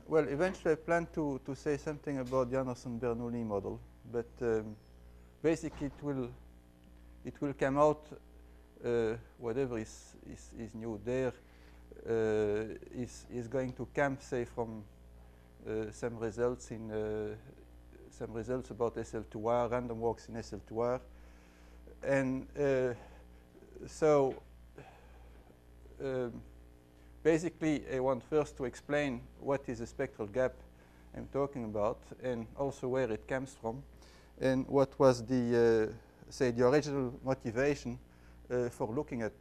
well, eventually I plan to say something about the Anderson-Bernoulli model, but basically it will come out whatever is new there is going to come, say, from some results about SL2R, random walks in SL2R, and so basically I want first to explain what is the spectral gap I'm talking about, and also where it comes from, and what was the say the original motivation for looking at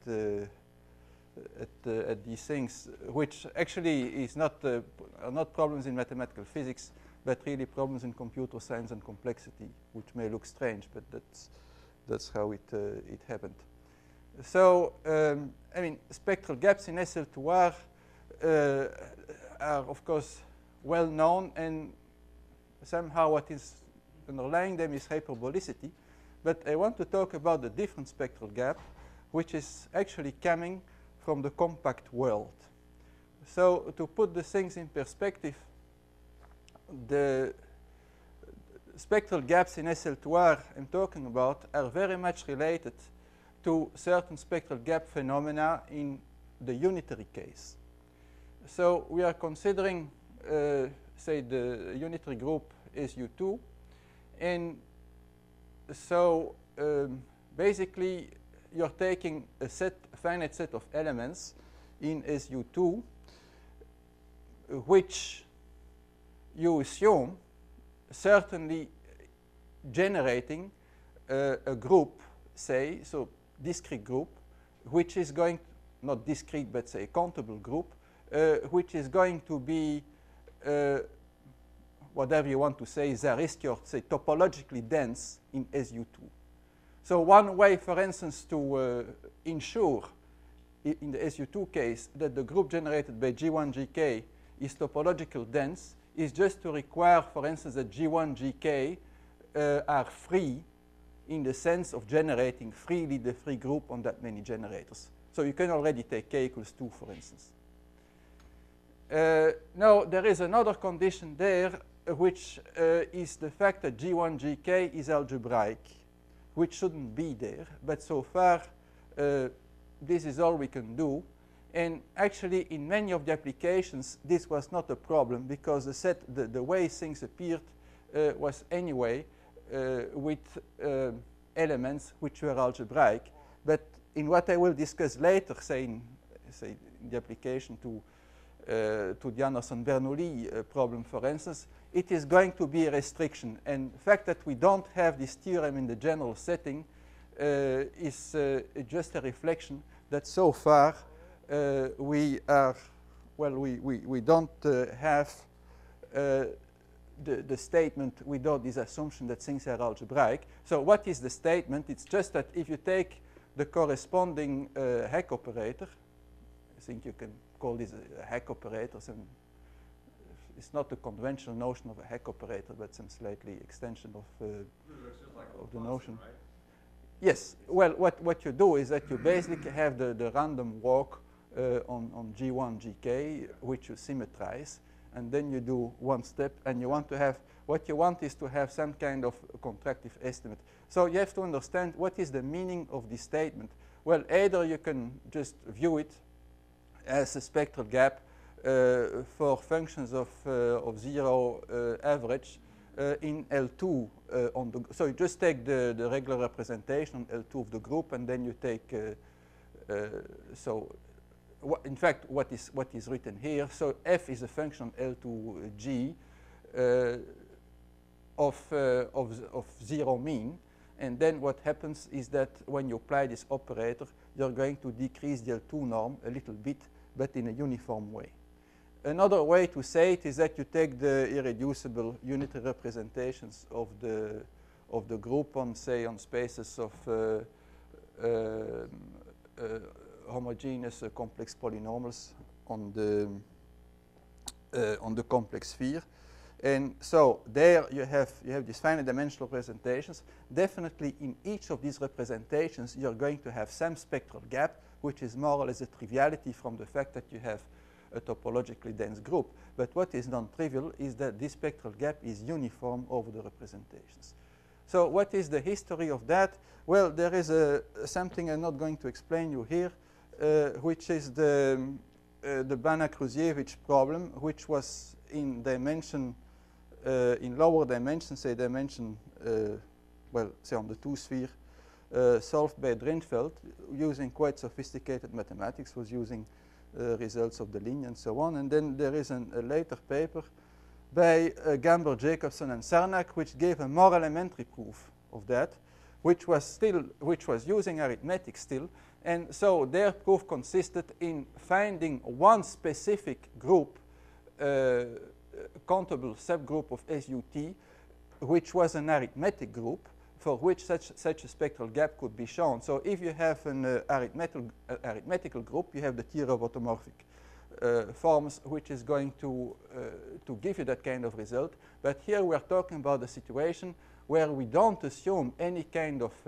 these things, which actually is are not problems in mathematical physics, but really problems in computer science and complexity, which may look strange, but that's how it happened. So I mean, spectral gaps in SL2R are of course well known, and somehow what is underlying them is hyperbolicity. But I want to talk about the different spectral gap, which is actually coming from the compact world. So to put the things in perspective, the spectral gaps in SL2R I'm talking about are very much related to certain spectral gap phenomena in the unitary case. So we are considering, say, the unitary group SU2, and so basically you're taking a finite set of elements in SU2, which you assume certainly generating a group, say, so discrete group, which is going, not discrete, but say a countable group, which is going to be whatever you want to say, Zariski, or say topologically dense in SU2. So one way, for instance, to ensure in the SU2 case that the group generated by G1, GK is topologically dense is just to require, for instance, that G1, GK are free in the sense of generating freely the free group on that many generators. So you can already take k equals 2, for instance. Now, there is another condition there, which is the fact that G1, GK is algebraic, which shouldn't be there. But so far, this is all we can do. And actually, in many of the applications, this was not a problem, because the way things appeared was anyway with elements which were algebraic. But in what I will discuss later, say in the application to the Anderson-Bernoulli problem, for instance, it is going to be a restriction. And the fact that we don't have this theorem in the general setting is just a reflection that so far we don't have the statement without this assumption that things are algebraic. So what is the statement? It's just that if you take the corresponding Hecke operator, I think you can call this a Hecke operator. It's not the conventional notion of a Hecke operator, but some slightly extension of the notion. Right? Yes. Well, what you do is that you basically have the random walk on G1, GK, which you symmetrize, and then you do one step, and you want to have, what you want is to have some kind of contractive estimate. So you have to understand what is the meaning of this statement. Well, either you can just view it as a spectral gap for functions of zero average in L2 on the. So you just take the regular representation on L2 of the group, and then you take. In fact, what is written here? So f is a function L2G of zero mean, and then what happens is that when you apply this operator, you're going to decrease the L2 norm a little bit, but in a uniform way. Another way to say it is that you take the irreducible unitary representations of the group on, say, on spaces of homogeneous complex polynomials on the complex sphere. And so there you have these finite dimensional representations. Definitely in each of these representations, you're going to have some spectral gap, which is more or less a triviality from the fact that you have a topologically dense group. But what is non-trivial is that this spectral gap is uniform over the representations. So what is the history of that? Well, there is something I'm not going to explain you here, which is the Banach-Kruziewicz problem, which was in dimension, in lower dimensions, say dimension, well, say on the 2-sphere, solved by Drinfeld using quite sophisticated mathematics, was using results of the linear and so on. And then there is a later paper by Gamber, Jacobson, and Sarnak, which gave a more elementary proof of that, which was using arithmetic still. And so their proof consisted in finding one specific group, countable subgroup of SU_T, which was an arithmetic group for which such a spectral gap could be shown. So if you have an arithmetical group, you have the theory of automorphic forms, which is going to give you that kind of result. But here we are talking about a situation where we don't assume any kind of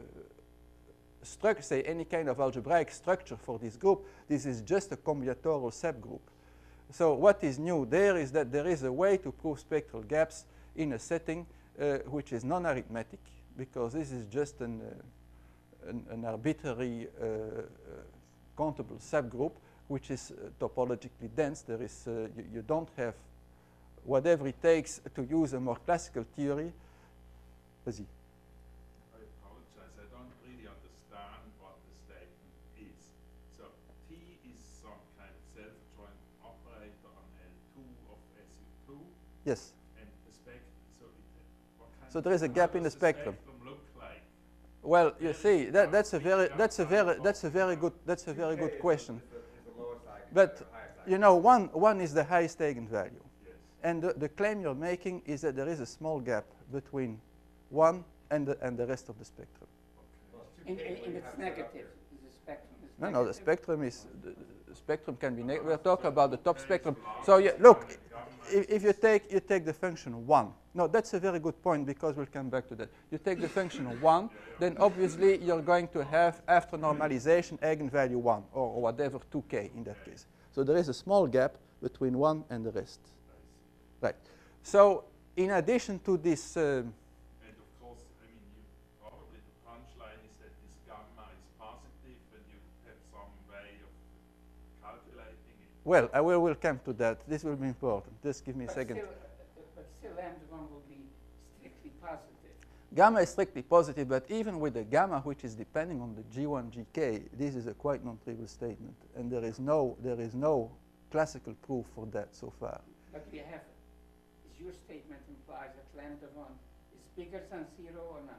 say any kind of algebraic structure for this group. This is just a combinatorial subgroup. So what is new there is that there is a way to prove spectral gaps in a setting which is non-arithmetic, because this is just an arbitrary countable subgroup which is topologically dense. There is you don't have whatever it takes to use a more classical theory. Vas-y. I apologize. I don't really understand what the statement is. So T is some kind of self-adjoint operator on L2 of SU2. Yes. And the spectrum. What kind So there is a gap in the spectrum. Look like? Well, you see, that's a very good question. But you know, one is the highest eigenvalue, Yes. and the claim you're making is that there is a small gap between one and the rest of the spectrum. And it's negative. The spectrum is No, negative. the spectrum is the spectrum can be negative. We're talking about the top spectrum. So look, if you take the function 1. No, that's a very good point, because we'll come back to that. You take the function 1, then obviously you're going to have, after normalization, eigenvalue 1, or whatever, 2k in that case. So there is a small gap between 1 and the rest. Right. So in addition to this... And of course, I mean, probably the punchline is that this gamma is positive, and you have some way of calculating it. Well, I will come to that. This will be important. Just give me a second. But still, lambda 1 will be strictly positive. Gamma is strictly positive, but even with the gamma, which is depending on the G1, Gk, this is a quite non-trivial statement, and there is no classical proof for that so far. But we have, is your statement implies that lambda 1 is bigger than 0 or not?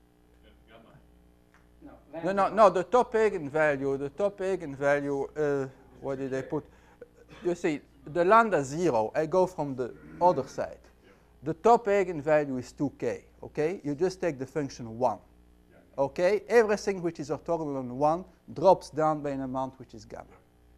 Gamma. No. No. The top eigenvalue. What did I put? You see, the lambda 0. I go from the other side. The top eigenvalue is 2k. Okay, you just take the function 1. Okay, everything which is orthogonal on 1 drops down by an amount which is gamma.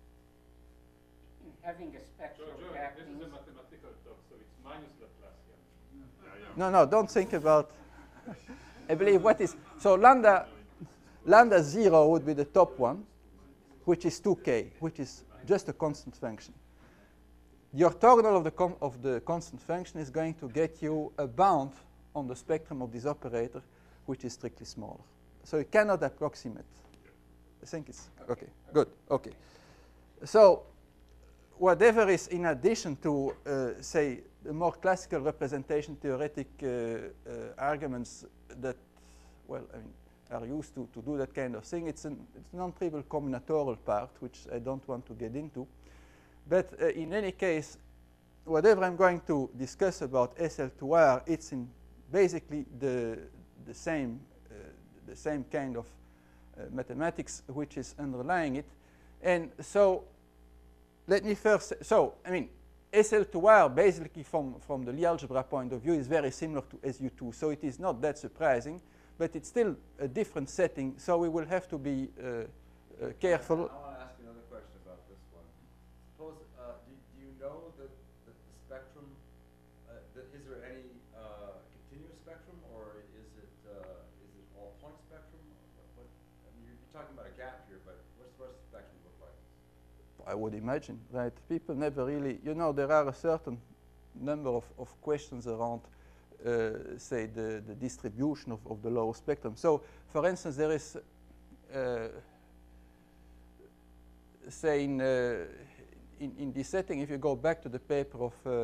In having a spectral gap This is means a mathematical term, so it's minus Laplacian. No, don't think about. I believe what is so lambda 0 would be the top one, which is 2k, which is just a constant function. The orthogonal of the constant function is going to get you a bound on the spectrum of this operator, which is strictly smaller. So you cannot approximate. I think it's okay. Good. Okay. So whatever is in addition to, say, the more classical representation theoretic arguments that, well, I mean, are used to do that kind of thing, it's a non-trivial combinatorial part, which I don't want to get into. But in any case, whatever I'm going to discuss about SL2R, it's in basically the same kind of mathematics which is underlying it. And so let me first, I mean, SL2R basically from the Lie algebra point of view is very similar to SU2, so it is not that surprising, but it's still a different setting, so we will have to be careful. I want to ask you another question about this one. Suppose, do you know that the spectrum, is there any continuous spectrum, or is it all point spectrum? I mean, you're talking about a gap here, but what's the spectrum look like? I would imagine, right? People never really, you know, there are a certain number of questions around, say, the distribution of the lower spectrum. So, for instance, there is, say, in this setting, if you go back to the paper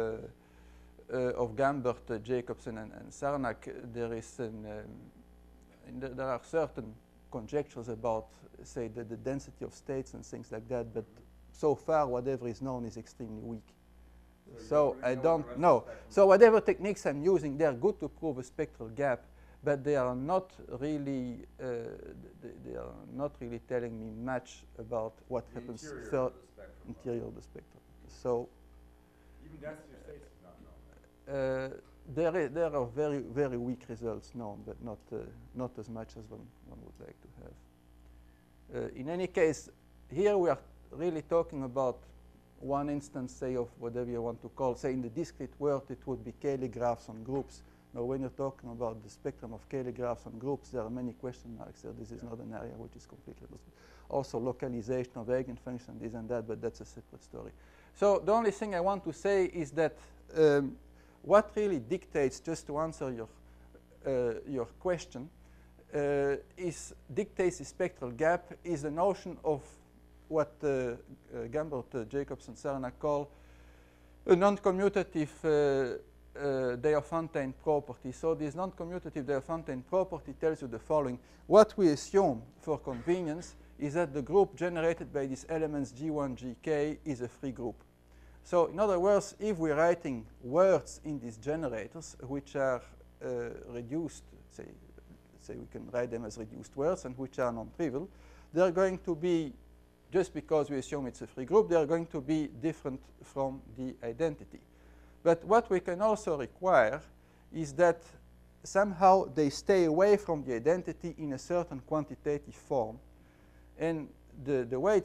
of Gambert, Jacobson, and Sarnak, there is there are certain conjectures about, say, the density of states and things like that, but so far whatever is known is extremely weak. So I don't know. So whatever techniques I'm using, they are good to prove a spectral gap, but they are not really they are not really telling me much about what happens interior of the spectrum. So even density of states is not known. there are very weak results known, but not as much as one would like to have. In any case, here we are really talking about one instance, say, of whatever you want to call, say, in the discrete world, it would be Cayley graphs on groups. Now, when you're talking about the spectrum of Cayley graphs on groups, there are many question marks there. This is not an area which is completely understood. Also, localization of eigenfunction, this and that, but that's a separate story. So the only thing I want to say is that what really dictates, just to answer your question, dictates the spectral gap is the notion of what Gambert, Jacobson, Sarnak call a non-commutative Diophantine property. So this non-commutative Diophantine property tells you the following. What we assume for convenience is that the group generated by these elements G1, Gk is a free group. So in other words, if we're writing words in these generators which are reduced, say we can write them as reduced words and which are non-trivial, they're going to be, just because we assume it's a free group, they're going to be different from the identity. But what we can also require is that somehow they stay away from the identity in a certain quantitative form. And the way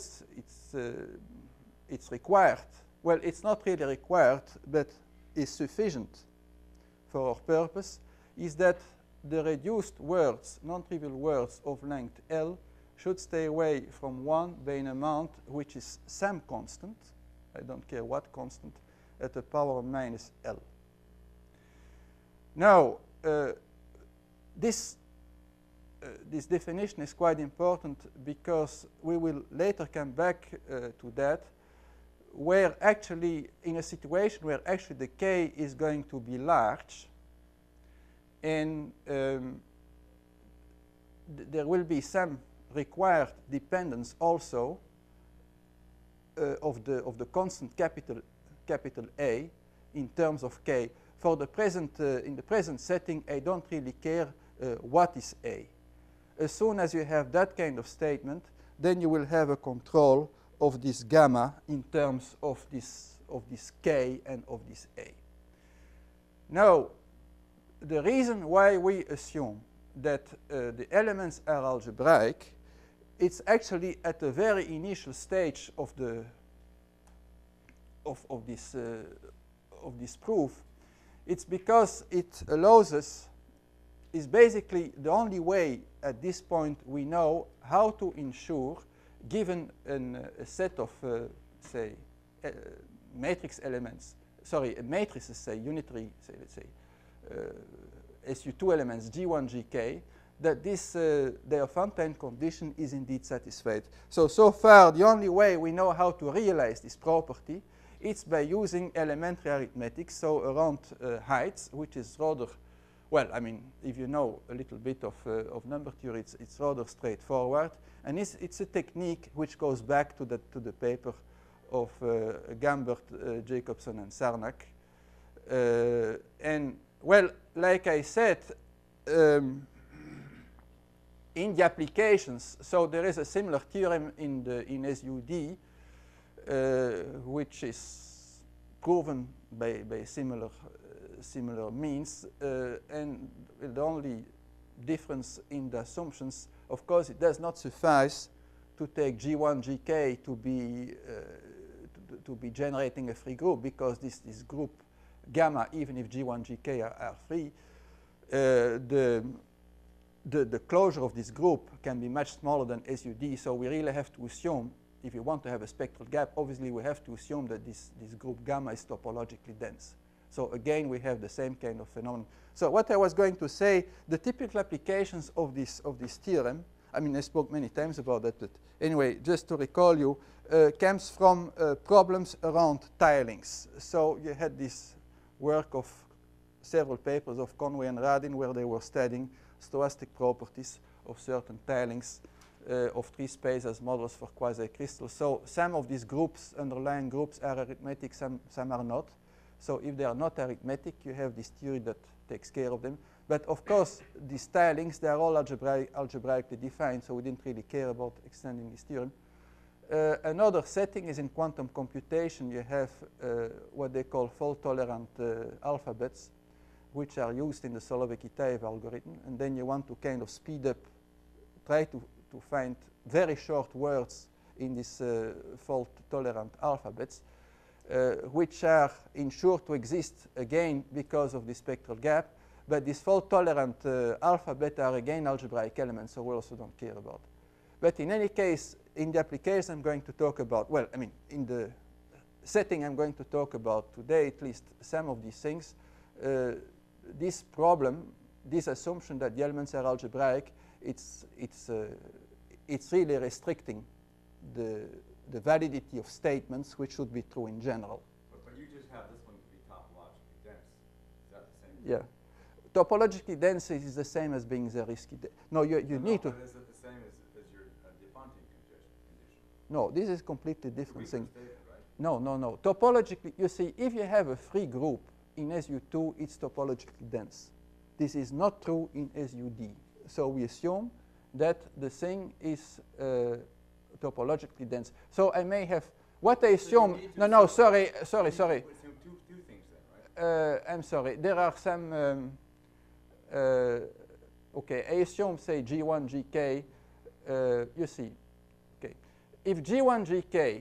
it's required, well, it's not really required, but is sufficient for our purpose, is that the reduced words, non-trivial words of length L, should stay away from 1 by an amount which is some constant, I don't care what constant, at the power minus L. Now, this definition is quite important because we will later come back to that, where actually, in a situation where actually the K is going to be large, and there will be some required dependence also of the constant capital A in terms of K. For the present, in the present setting, I don't really care what is A. As soon as you have that kind of statement, then you will have a control of this gamma in terms of this K and of this A. Now, the reason why we assume that the elements are algebraic, it's actually at the very initial stage of this proof. It's because it allows us, is basically the only way at this point we know how to ensure, given a set of, say, matrix elements, sorry, matrices, say, unitary, say, let's say, SU2 elements, G1, Gk, that this Diophantine condition is indeed satisfied. So far, the only way we know how to realize this property is by using elementary arithmetic, so around heights, which is rather, well, I mean, if you know a little bit of number theory, it's rather straightforward. And it's a technique which goes back to the paper of Gambert, Jacobson, and Sarnak. And, well, like I said, in the applications, so there is a similar theorem in SUD, which is proven by similar means, and the only difference in the assumptions, of course, it does not suffice to take G1, Gk to be generating a free group, because this group gamma, even if G1, Gk are free, the closure of this group can be much smaller than SUD, so we really have to assume if you want to have a spectral gap, obviously we have to assume that this group gamma is topologically dense. So again, we have the same kind of phenomenon. So what I was going to say, the typical applications of this theorem, I mean, I spoke many times about that, but anyway, just to recall you, comes from problems around tilings. So you had this work of several papers of Conway and Radin where they were studying stochastic properties of certain tilings of three space as models for quasi-crystals. So some of these groups, underlying groups, are arithmetic, some are not. So if they are not arithmetic, you have this theory that takes care of them. But of course, these tilings, they are all algebraically defined, so we didn't really care about extending this theorem. Another setting is in quantum computation. You have what they call fault-tolerant alphabets, which are used in the Solovey-Kitaev algorithm. And then you want to kind of speed up, try to find very short words in these fault-tolerant alphabets, which are ensured to exist, again, because of the spectral gap. But these fault-tolerant alphabet are, again, algebraic elements, so we also don't care about. But in any case, in the application I'm going to talk about, well, I mean, in the setting I'm going to talk about today, at least some of these things, this problem, this assumption that the elements are algebraic, it's really restricting the validity of statements which should be true in general. But you just have this one to be topologically dense. Is that the same? Yeah. Topologically dense is the same as being Zariski. No, you need to. But is it the same as your Defontaine condition? No, this is completely different thing. Statement, right? No. Topologically, you see, if you have a free group in SU2, it's topologically dense. This is not true in SUD. So we assume that the thing is topologically dense. So I may have, what I assume, sorry. Assume two things then, right? I'm sorry, there are some, okay, I assume, say, G1, GK, you see, okay. If G1, GK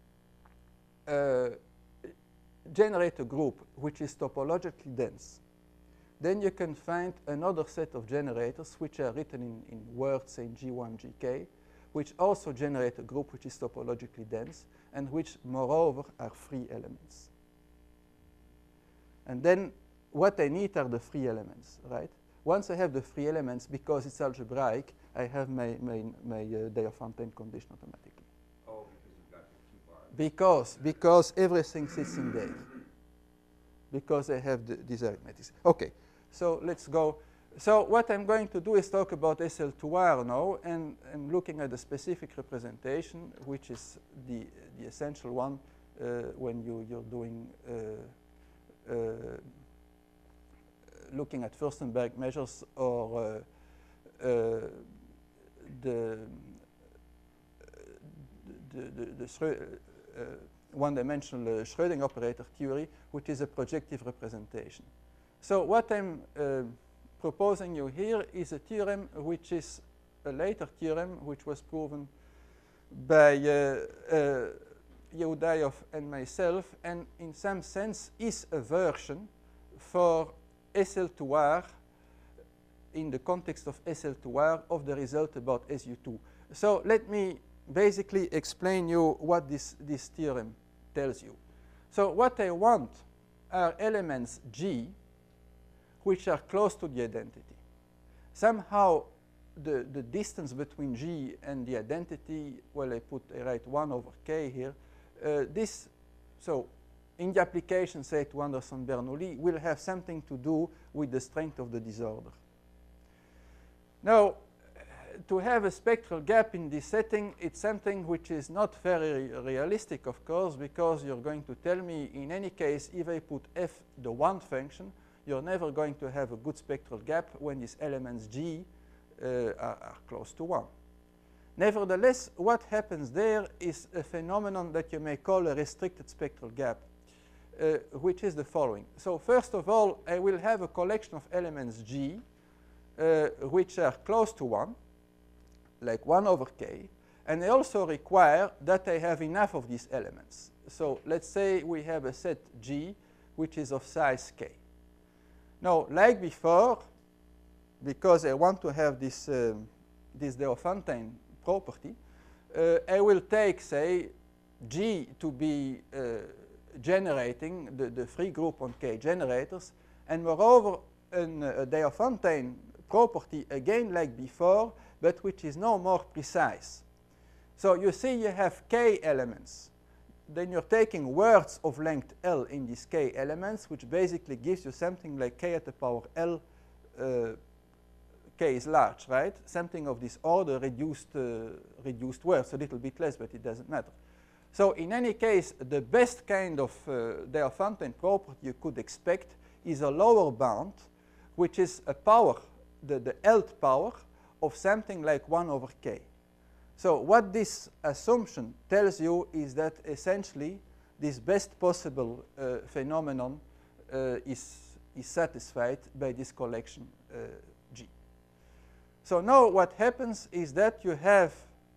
generate a group which is topologically dense, then you can find another set of generators which are written in words saying G1, GK, which also generate a group which is topologically dense and which, moreover, are free elements. And then what I need are the free elements, right? Once I have the free elements, because it's algebraic, I have my Diophantine condition automatically. Oh, because you've got the Q bar. Because everything sits in there. Because I have these arithmetics. Okay, so let's go. So what I'm going to do is talk about SL2R now, and I'm looking at the specific representation, which is the essential one when you're doing looking at Furstenberg measures or the one-dimensional Schrödinger operator theory, which is a projective representation. So what I'm proposing you here is a theorem which is a later theorem which was proven by Yehudayev and myself, and in some sense is a version for SL2R in the context of SL2R of the result about SU2. So let me basically explain you what this theorem tells you. So what I want are elements G which are close to the identity. Somehow the distance between G and the identity, well, I write 1 over K here. So in the application, say, to Anderson-Bernoulli, will have something to do with the strength of the disorder. Now, to have a spectral gap in this setting, it's something which is not very realistic, of course, because you're going to tell me, in any case, if I put f the 1 function, you're never going to have a good spectral gap when these elements G are close to 1. Nevertheless, what happens there is a phenomenon that you may call a restricted spectral gap, which is the following. So first of all, I will have a collection of elements G which are close to 1, like 1 over K, and I also require that I have enough of these elements. So let's say we have a set G which is of size K. Now, like before, because I want to have this Diophantine property, I will take, say, G to be generating the free group on K generators, and moreover a Diophantine property again like before, but which is no more precise. So you see you have K elements. Then you're taking words of length L in these K elements, which basically gives you something like K at the power L. K is large, right? Something of this order, reduced words, a little bit less, but it doesn't matter. So in any case, the best kind of Diophantine property you could expect is a lower bound, which is a power, the Lth power of something like 1 over K. So what this assumption tells you is that essentially this best possible phenomenon is satisfied by this collection G. So now what happens is that you have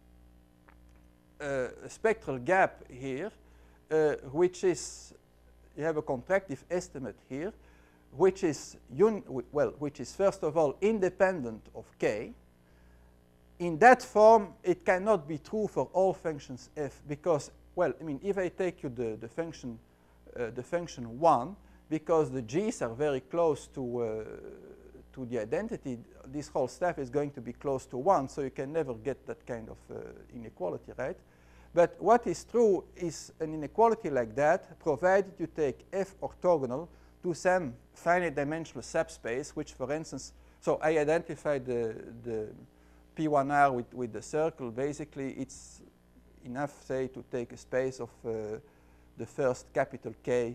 a spectral gap here, which is, you have a contractive estimate here, which is first of all independent of K. In that form, it cannot be true for all functions f because, well, I mean, if I take you the function 1, because the g's are very close to the identity, this whole stuff is going to be close to 1, so you can never get that kind of inequality, right? But what is true is an inequality like that, provided you take f orthogonal to some finite dimensional subspace, which, for instance, so I identified the P1R with the circle. Basically, it's enough, say, to take a space of the first capital K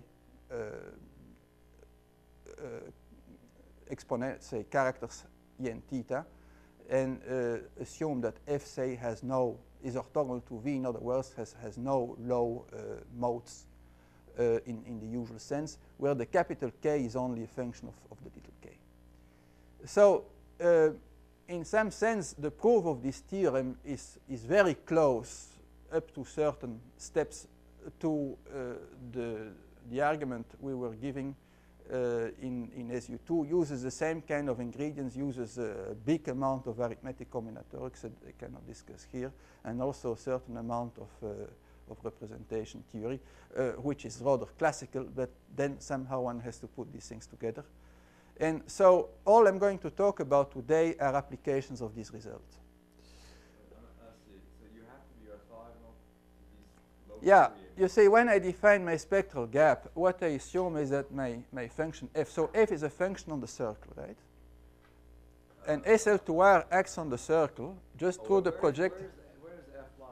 exponent, say, characters en theta, and assume that f, say, is orthogonal to V, in other words, has no low modes in the usual sense, where the capital K is only a function of the little k. So in some sense, the proof of this theorem is very close up to certain steps to the argument we were giving in SU2, uses the same kind of ingredients, uses a big amount of arithmetic combinatorics that I cannot discuss here, and also a certain amount of representation theory, which is rather classical, but then somehow one has to put these things together. And so all I'm going to talk about today are applications of this result. So you have to be orthogonal to these low Yeah, degree. you see, when I define my spectral gap, what I assume is that my function f, so f is a function on the circle, right? And SL2R acts on the circle just through the projective. Where does f lie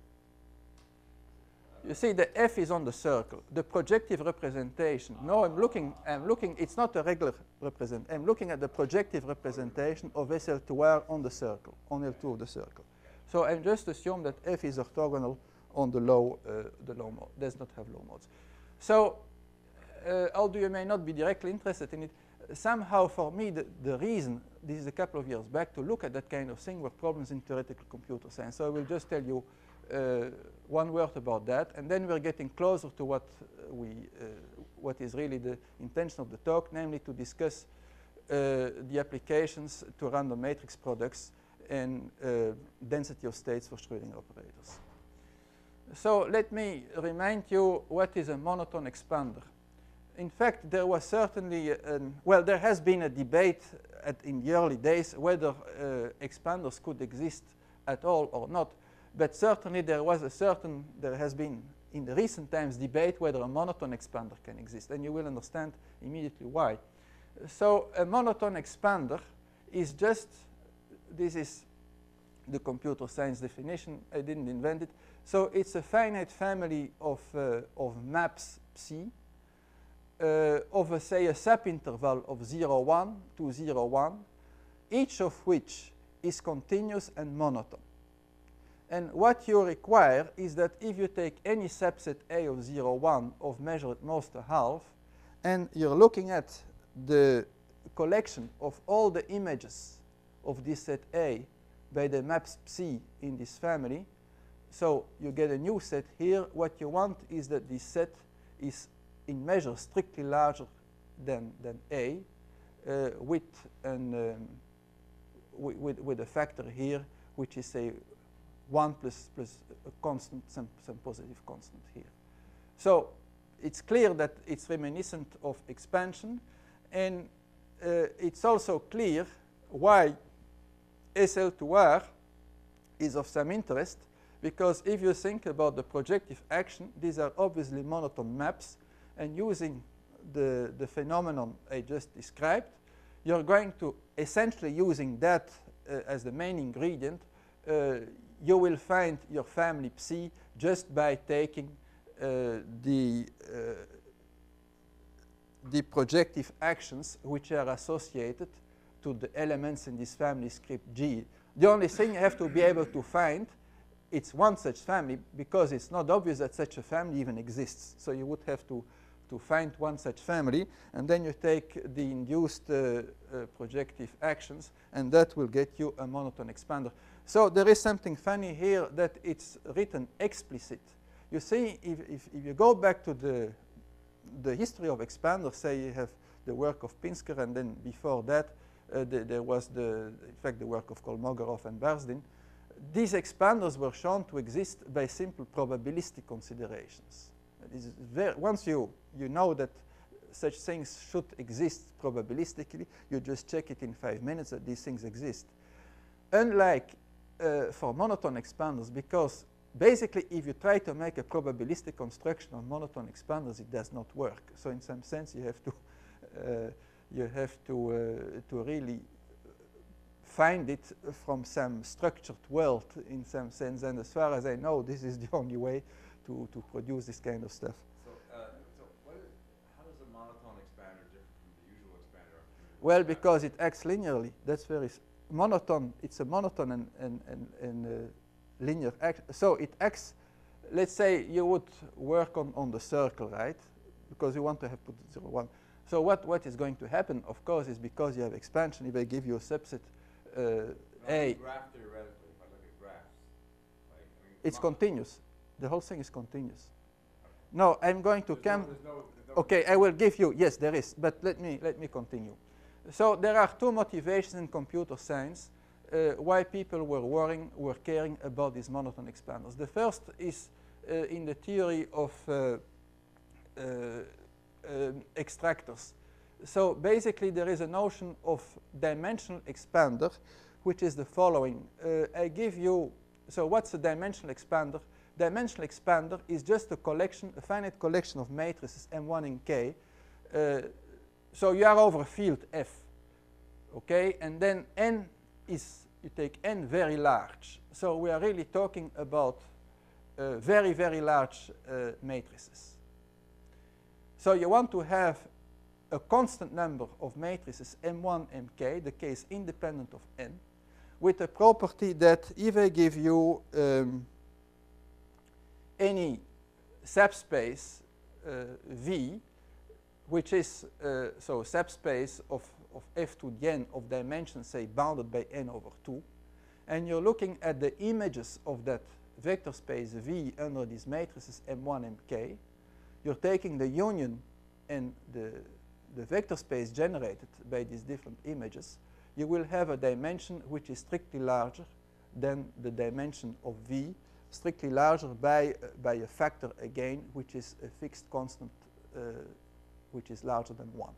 here? You see, the f is on the circle. The projective representation. No, I'm looking, it's not a regular representation. I'm looking at the projective representation of SL2R on the circle, on L2 of the circle. So I just assume that f is orthogonal on the low mode, does not have low modes. So although you may not be directly interested in it, somehow for me the reason, this is a couple of years back, to look at that kind of thing were problems in theoretical computer science. So I will just tell you one word about that, and then we're getting closer to what is really the intention of the talk, namely to discuss the applications to random matrix products and density of states for Schrödinger operators. So let me remind you what is a monotone expander. In fact, there was certainly, there has been a debate in the early days whether expanders could exist at all or not. But certainly there has been in the recent times debate whether a monotone expander can exist. And you will understand immediately why. So a monotone expander is just, this is the computer science definition. I didn't invent it. So it's a finite family of maps psi of, say, a subinterval of 0, 1 to 0, 1, each of which is continuous and monotone. And what you require is that if you take any subset A of 0, 1 of measure at most a half, and you're looking at the collection of all the images of this set A by the maps psi in this family, so you get a new set here. What you want is that this set is in measure strictly larger than A with a factor here which is, say, 1 plus a constant, some positive constant here. So it's clear that it's reminiscent of expansion, and it's also clear why SL2R is of some interest, because if you think about the projective action, these are obviously monotone maps, and using the phenomenon I just described, you're going to, essentially using that as the main ingredient, you will find your family psi just by taking the projective actions which are associated to the elements in this family script G. The only thing you have to be able to find, it's one such family, because it's not obvious that such a family even exists. So you would have to find one such family, and then you take the induced projective actions, and that will get you a monotone expander. So there is something funny here that it's written explicit. You see, if you go back to the history of expanders, say you have the work of Pinsker, and then before that there was in fact the work of Kolmogorov and Barsdin. These expanders were shown to exist by simple probabilistic considerations. Once you know that such things should exist probabilistically, you just check it in 5 minutes that these things exist. Unlike for monotone expanders, because basically if you try to make a probabilistic construction on monotone expanders, it does not work. So in some sense you have to really find it from some structured world in some sense, and as far as I know, this is the only way to produce this kind of stuff. So, how does a monotone expander differ from the usual expander? Well, because it acts linearly. That's very monotone. It's a monotone and linear act. So it acts. Let's say you would work on the circle, right? Because you want to have put 0, 1. So what is going to happen, of course, is because you have expansion. If I give you a subset A, graph theoretically, if I look at graphs, like, it's continuous. The whole thing is continuous. No, I'm going to come. Okay, I will give you. Yes, there is. But let me continue. So there are two motivations in computer science why people were caring about these monotone expanders. The first is in the theory of extractors. So basically, there is a notion of dimensional expander, which is the following. I give you. So what's a dimensional expander? Dimensional expander is just a finite collection of matrices M1 and K. So you are over a field F, okay? And then N is, you take N very large. So we are really talking about very, very large matrices. So you want to have a constant number of matrices M1, Mk, the K is independent of N, with a property that if I give you any subspace V, which is so subspace of f to the n of dimension, say, bounded by n over 2, and you're looking at the images of that vector space V under these matrices M1, Mk, you're taking the union and the vector space generated by these different images, you will have a dimension which is strictly larger than the dimension of V, strictly larger by a factor again, which is a fixed constant, which is larger than 1.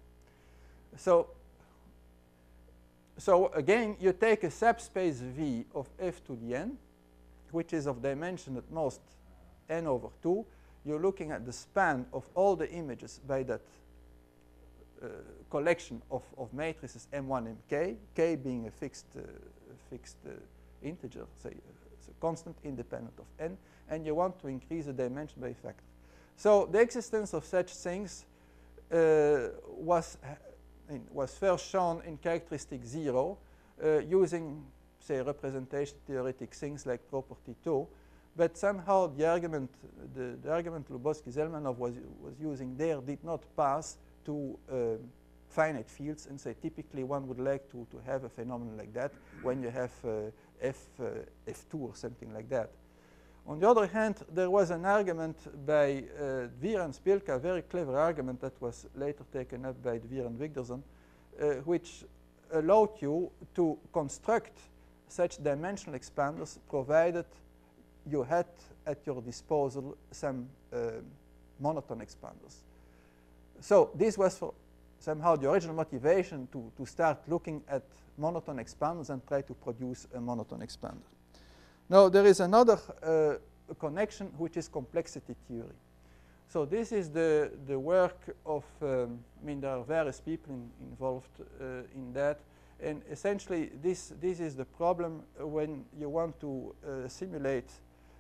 So again, you take a subspace V of f to the n, which is of dimension at most n over 2. You're looking at the span of all the images by that collection of matrices M1, Mk, K being a fixed integer, say it's a constant independent of n, and you want to increase the dimension by a factor. So the existence of such things was first shown in characteristic 0 using, say, representation theoretic things like property 2, but somehow the argument Lubowski-Zelmanov was using there did not pass to finite fields, and say typically one would like to have a phenomenon like that when you have F2 or something like that. On the other hand, there was an argument by Dvir and Spilka, a very clever argument that was later taken up by Dvir and Wigderson, which allowed you to construct such dimensional expanders provided you had at your disposal some monotone expanders. So this was for somehow the original motivation to start looking at monotone expanders and try to produce a monotone expander. Now there is another connection, which is complexity theory. So this is the work of, I mean, there are various people involved in that. And essentially, this is the problem when you want to simulate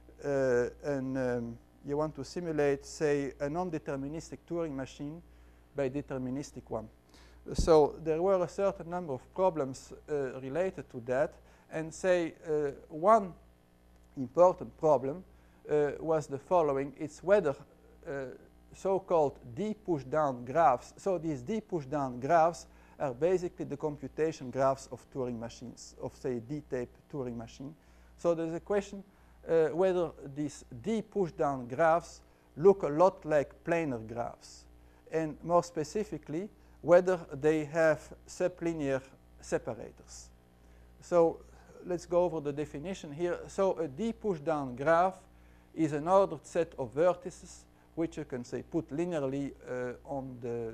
say, a non-deterministic Turing machine by deterministic one. So there were a certain number of problems related to that, and say one important problem was the following: it's whether so-called D-push-down graphs. So these D-push-down graphs are basically the computation graphs of Turing machines, of say D-tape Turing machine. So there's a question whether these D-push-down graphs look a lot like planar graphs, and more specifically, whether they have sublinear separators. So let's go over the definition here. So a D-push-down graph is an ordered set of vertices which you can say put linearly on the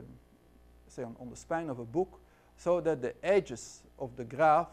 spine of a book, so that the edges of the graph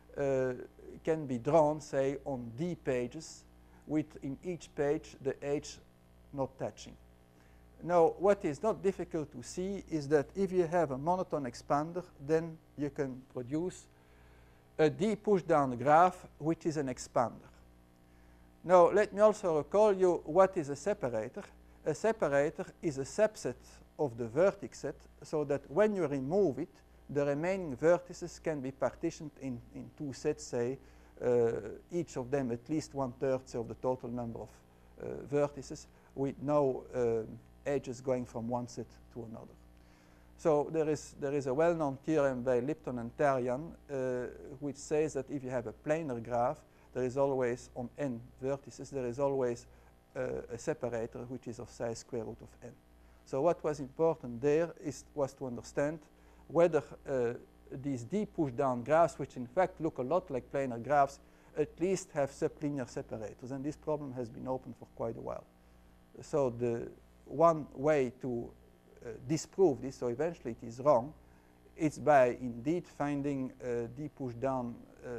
can be drawn, say, on D pages, with in each page the edge not touching. Now, what is not difficult to see is that if you have a monotone expander, then you can produce a D push-down graph, which is an expander. Now, let me also recall you what is a separator. A separator is a subset of the vertex set, so that when you remove it, the remaining vertices can be partitioned in two sets, say, each of them at least 1/3 of the total number of vertices, with no edges going from one set to another. So there is a well-known theorem by Lipton and Tarian which says that if you have a planar graph, there is always, on n vertices, there is always a separator which is of size square root of n. So what was important there was to understand whether these D push-down graphs, which in fact look a lot like planar graphs, at least have sublinear separators. And this problem has been open for quite a while. So the one way to disprove this, so eventually it is wrong, it's by indeed finding D push-down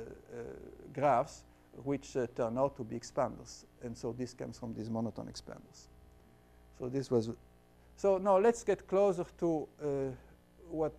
graphs which turn out to be expanders. And so this comes from these monotone expanders. So this was. So now let's get closer to what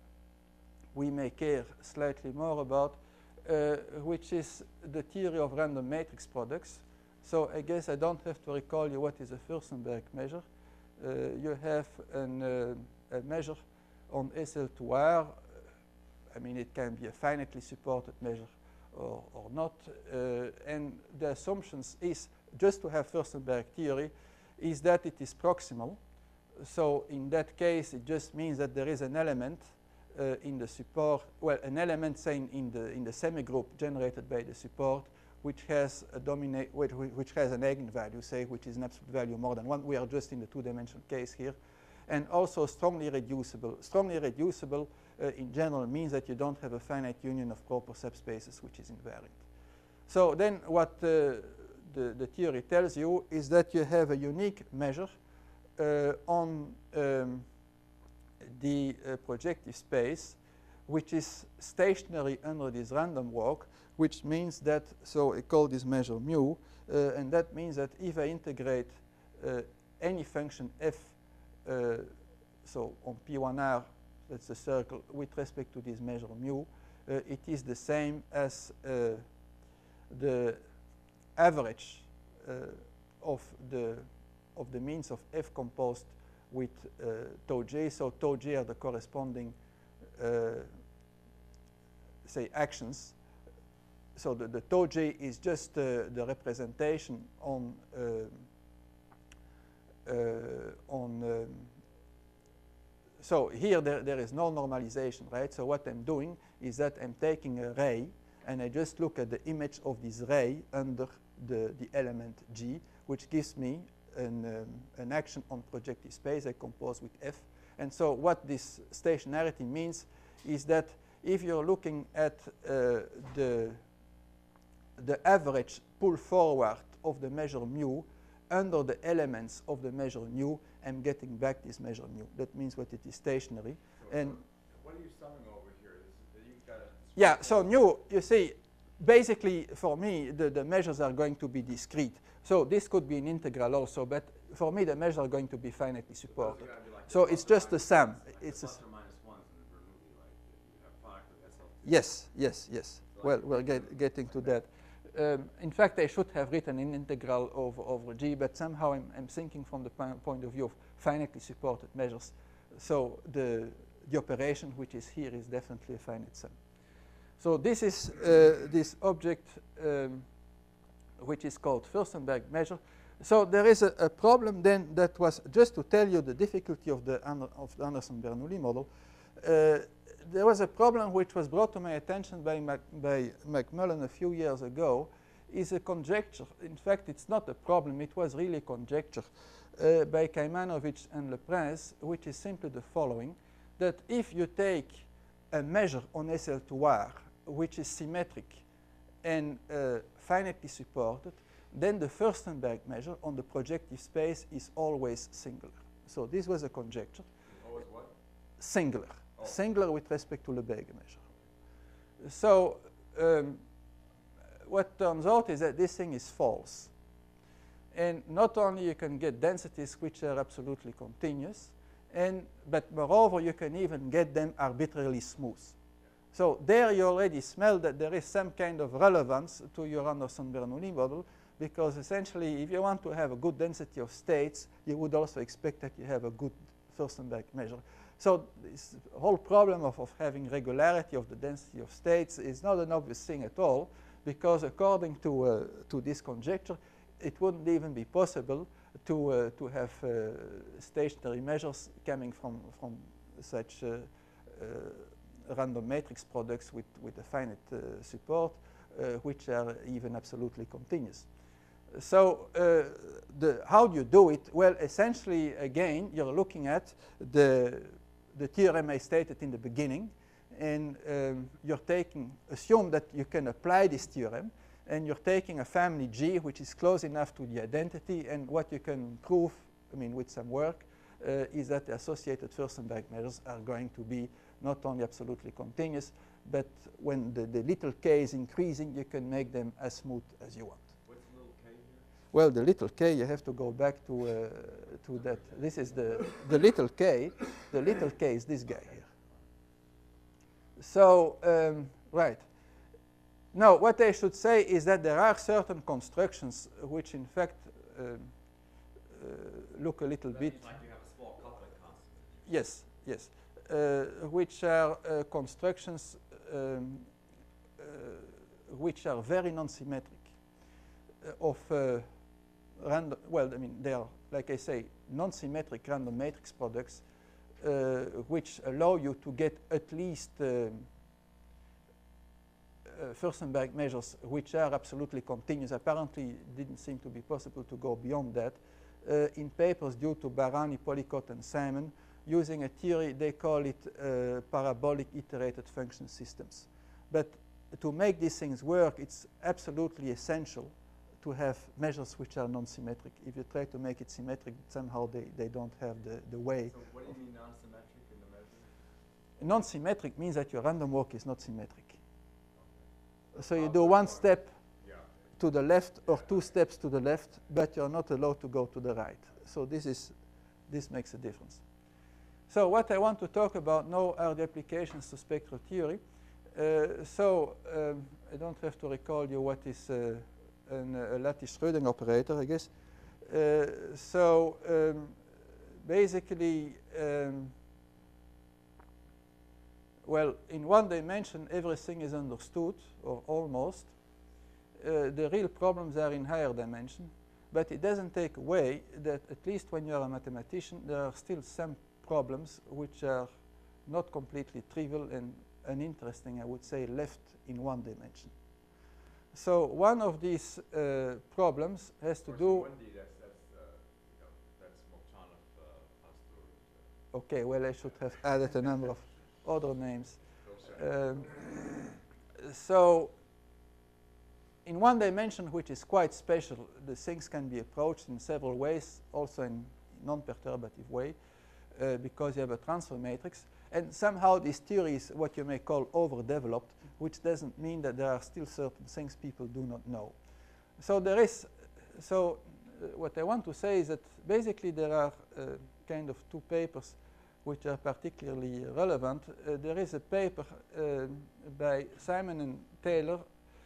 we may care slightly more about, which is the theory of random matrix products. So I guess I don't have to recall you what is a Fürstenberg measure. You have a measure on SL2R. I mean, it can be a finitely supported measure or not. And the assumptions is, just to have Fürstenberg theory, is that it is proximal. So in that case, it just means that there is an element in the support, well, an element, say, in the semigroup generated by the support, which has a which has an eigenvalue, say, which is an absolute value more than 1. We are just in the two-dimensional case here. And also strongly reducible. Strongly reducible in general means that you don't have a finite union of proper subspaces, which is invariant. So then what the theory tells you is that you have a unique measure on the projective space, which is stationary under this random walk, which means that, so I call this measure mu, and that means that if I integrate any function f, so on P1R, that's a circle, with respect to this measure mu, it is the same as the average of the means of f composed with tau j. So tau j are the corresponding, say, actions. So the tau j is just the representation on so here there is no normalization, right? So what I'm doing is that I'm taking a ray and I just look at the image of this ray under the element G, which gives me an action on projective space I compose with F. And so what this stationarity means is that if you're looking at the average pull forward of the measure mu under the elements of the measure nu, I'm getting back this measure mu. That means what it is stationary. So And what are you summing over here? You've got a yeah, so nu, you see, basically for me, the measures are going to be discrete. So this could be an integral also, but for me, the measures are going to be finitely supported. So it's just the sum. It's a plus or minus ones in the Bernoulli, like you have product with SL2. yes, yes, yes. Well, we're getting to that. In fact, I should have written an integral over G, but somehow I'm thinking from the point of view of finitely supported measures. So the operation which is here is definitely a finite sum. So this is this object which is called Fürstenberg measure. So there is a problem then that was, just to tell you the difficulty of the Anderson-Bernoulli model, there was a problem which was brought to my attention by McMullen a few years ago, is a conjecture. In fact, it's not a problem, it was really a conjecture by Kajmanovic and Le Prince, which is simply the following, that if you take a measure on SL2R, which is symmetric and finitely supported, then the Fürstenberg measure on the projective space is always singular. So this was a conjecture. Always what? Singular. Oh. Singular with respect to Lebesgue measure. So what turns out is that this thing is false. And not only you can get densities which are absolutely continuous, but moreover you can even get them arbitrarily smooth. So there you already smell that there is some kind of relevance to your Anderson-Bernoulli model, because essentially if you want to have a good density of states, you would also expect that you have a good Fürstenberg measure. So this whole problem of having regularity of the density of states is not an obvious thing at all, because according to this conjecture, it wouldn't even be possible to have stationary measures coming from such random matrix products with a finite support, which are even absolutely continuous. So how do you do it? Well, essentially, again, you're looking at the theorem I stated in the beginning, and you're assume that you can apply this theorem, and you're taking a family G which is close enough to the identity, and what you can prove, I mean, with some work, is that the associated Fürstenberg measures are going to be not only absolutely continuous, but when the little k is increasing, you can make them as smooth as you want. What's the little k here? Well, the little k, you have to go back to that. This is the little k. The little k is this guy here. So, right. Now, what I should say is that there are certain constructions which, in fact, look a little bit. Like you have a small coupling constant. Yes, yes. Which are constructions which are very non-symmetric of random. Well, I mean, they are, like I say, non-symmetric random matrix products, which allow you to get at least Fürstenberg measures which are absolutely continuous. Apparently, it didn't seem to be possible to go beyond that in papers due to Barani, Policott, and Simon, using a theory, they call it parabolic iterated function systems. But to make these things work, it's absolutely essential to have measures which are non-symmetric. If you try to make it symmetric, somehow they don't have the way. So what do you mean non-symmetric in the measure? Non-symmetric means that your random walk is not symmetric. So you do one step to the left or two steps to the left, but you're not allowed to go to the right. So this makes a difference. So what I want to talk about now are the applications to spectral theory. I don't have to recall you what is a lattice Schrödinger operator, I guess. Basically, well, in one dimension, everything is understood, or almost. The real problems are in higher dimension, but it doesn't take away that, at least when you're a mathematician, there are still some problems which are not completely trivial and uninteresting, I would say, left in one dimension. So one of these problems has to do. Okay, well, I should have added a number of other names. in one dimension, which is quite special, the things can be approached in several ways, also in non-perturbative way, because you have a transfer matrix. And somehow this theory is what you may call overdeveloped, which doesn't mean that there are still certain things people do not know. So there is, what I want to say is that basically there are kind of two papers which are particularly relevant. There is a paper by Simon and Taylor.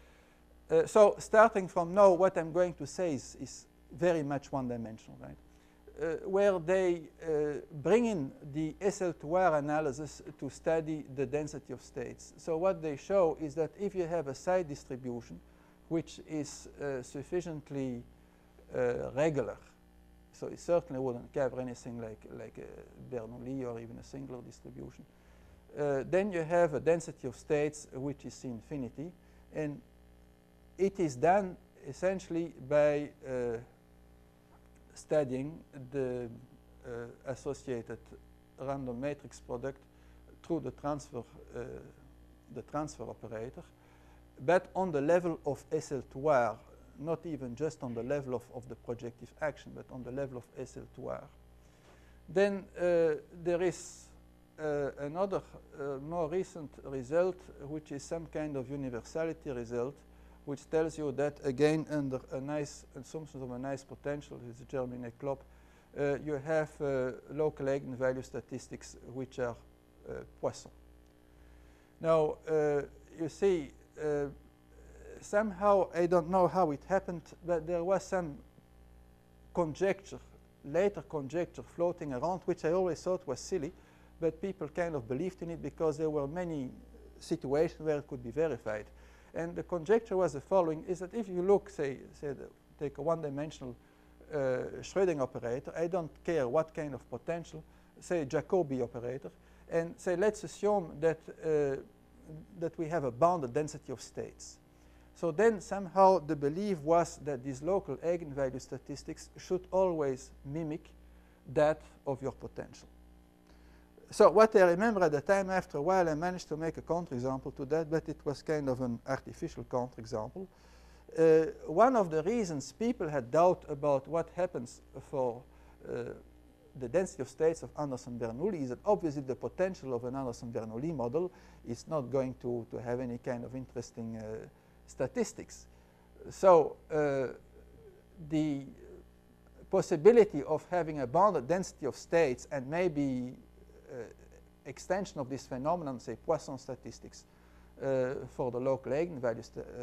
So starting from now, what I'm going to say is very much one-dimensional, right? Where they bring in the SL2R analysis to study the density of states. So what they show is that if you have a side distribution which is sufficiently regular, so it certainly wouldn't cover anything like a Bernoulli or even a singular distribution, then you have a density of states which is infinity, and it is done essentially by studying the associated random matrix product through the transfer operator, but on the level of SL2R, not even just on the level of the projective action, but on the level of SL2R. Then there is another more recent result, which is some kind of universality result, which tells you that, again, under a nice assumption of a nice potential, this is Germain Klopp, you have local eigenvalue statistics which are Poisson. Now, you see, somehow, I don't know how it happened, but there was some conjecture, later conjecture floating around, which I always thought was silly, but people kind of believed in it because there were many situations where it could be verified. And the conjecture was the following, is that if you look, take a one-dimensional Schrödinger operator, I don't care what kind of potential, say Jacobi operator, and say let's assume that, that we have a bounded density of states. So then somehow the belief was that these local eigenvalue statistics should always mimic that of your potential. So what I remember at the time, after a while, I managed to make a counterexample to that, but it was kind of an artificial counterexample. One of the reasons people had doubt about what happens for the density of states of Anderson-Bernoulli is that obviously the potential of an Anderson-Bernoulli model is not going to have any kind of interesting statistics. So the possibility of having a bounded density of states and maybe extension of this phenomenon, say Poisson statistics, for the local eigenvalue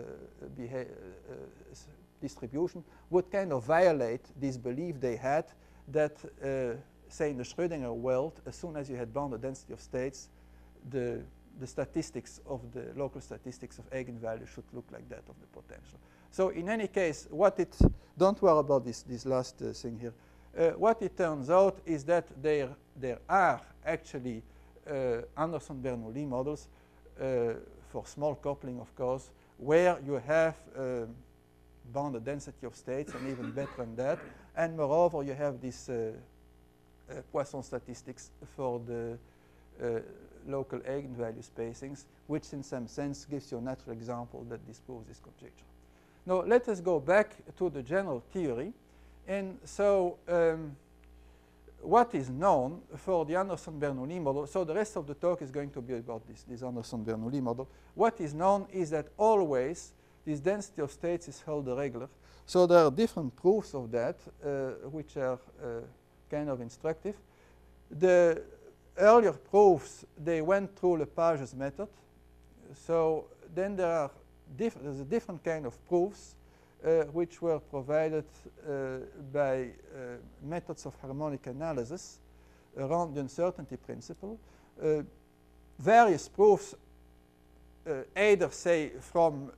distribution would kind of violate this belief they had that, say, in the Schrödinger world, as soon as you had bounded density of states, the statistics of the local statistics of eigenvalues should look like that of the potential. So in any case, don't worry about this last thing here. What it turns out is that there are actually Anderson-Bernoulli models for small coupling, of course, where you have bounded density of states and even better than that. And moreover, you have this Poisson statistics for the local eigenvalue spacings, which in some sense gives you a natural example that disproves this conjecture. Now, let us go back to the general theory. And so what is known for the Anderson-Bernoulli model, so the rest of the talk is going to be about this Anderson-Bernoulli model. What is known is that always this density of states is held regular. So there are different proofs of that, which are kind of instructive. The earlier proofs, they went through Lepage's method. So then there's a different kind of proofs which were provided by methods of harmonic analysis around the uncertainty principle. Various proofs, either say from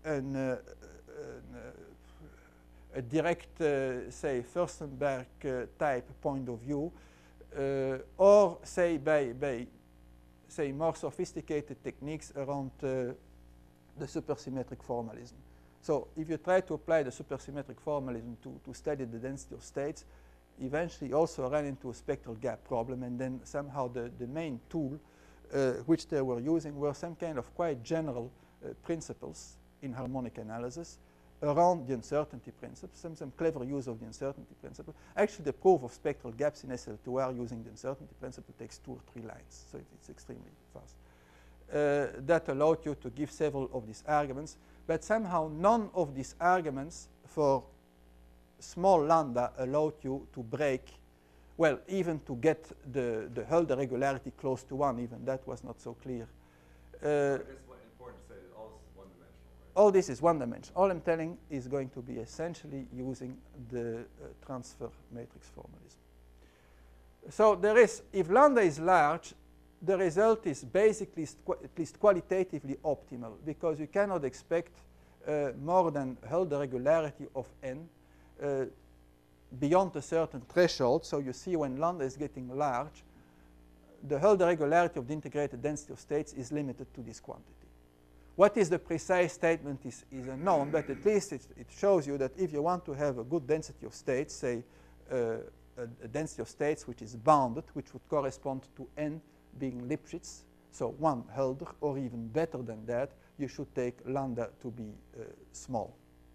a direct, say, Furstenberg type point of view, or say by say more sophisticated techniques around the supersymmetric formalism. So if you try to apply the supersymmetric formalism to study the density of states, eventually you also run into a spectral gap problem, and then somehow the main tool which they were using were some kind of quite general principles in harmonic analysis, around the uncertainty principle, some clever use of the uncertainty principle. Actually, the proof of spectral gaps in SL2R using the uncertainty principle takes 2 or 3 lines, so it's extremely fast. That allowed you to give several of these arguments, but somehow none of these arguments for small lambda allowed you to break, well, even to get the Hölder regularity close to 1, even that was not so clear. It's important to say that all this is one-dimensional, right? All this is one-dimensional. All I'm telling is going to be essentially using the transfer matrix formalism. So there is, if lambda is large, the result is basically at least qualitatively optimal, because you cannot expect more than Hölder regularity of n beyond a certain threshold. So you see when lambda is getting large, the Hölder regularity of the integrated density of states is limited to this quantity. What is the precise statement is unknown, but at least it shows you that if you want to have a good density of states, say a density of states which is bounded, which would correspond to n being Lipschitz, so 1 Hölder, or even better than that, you should take lambda to be small.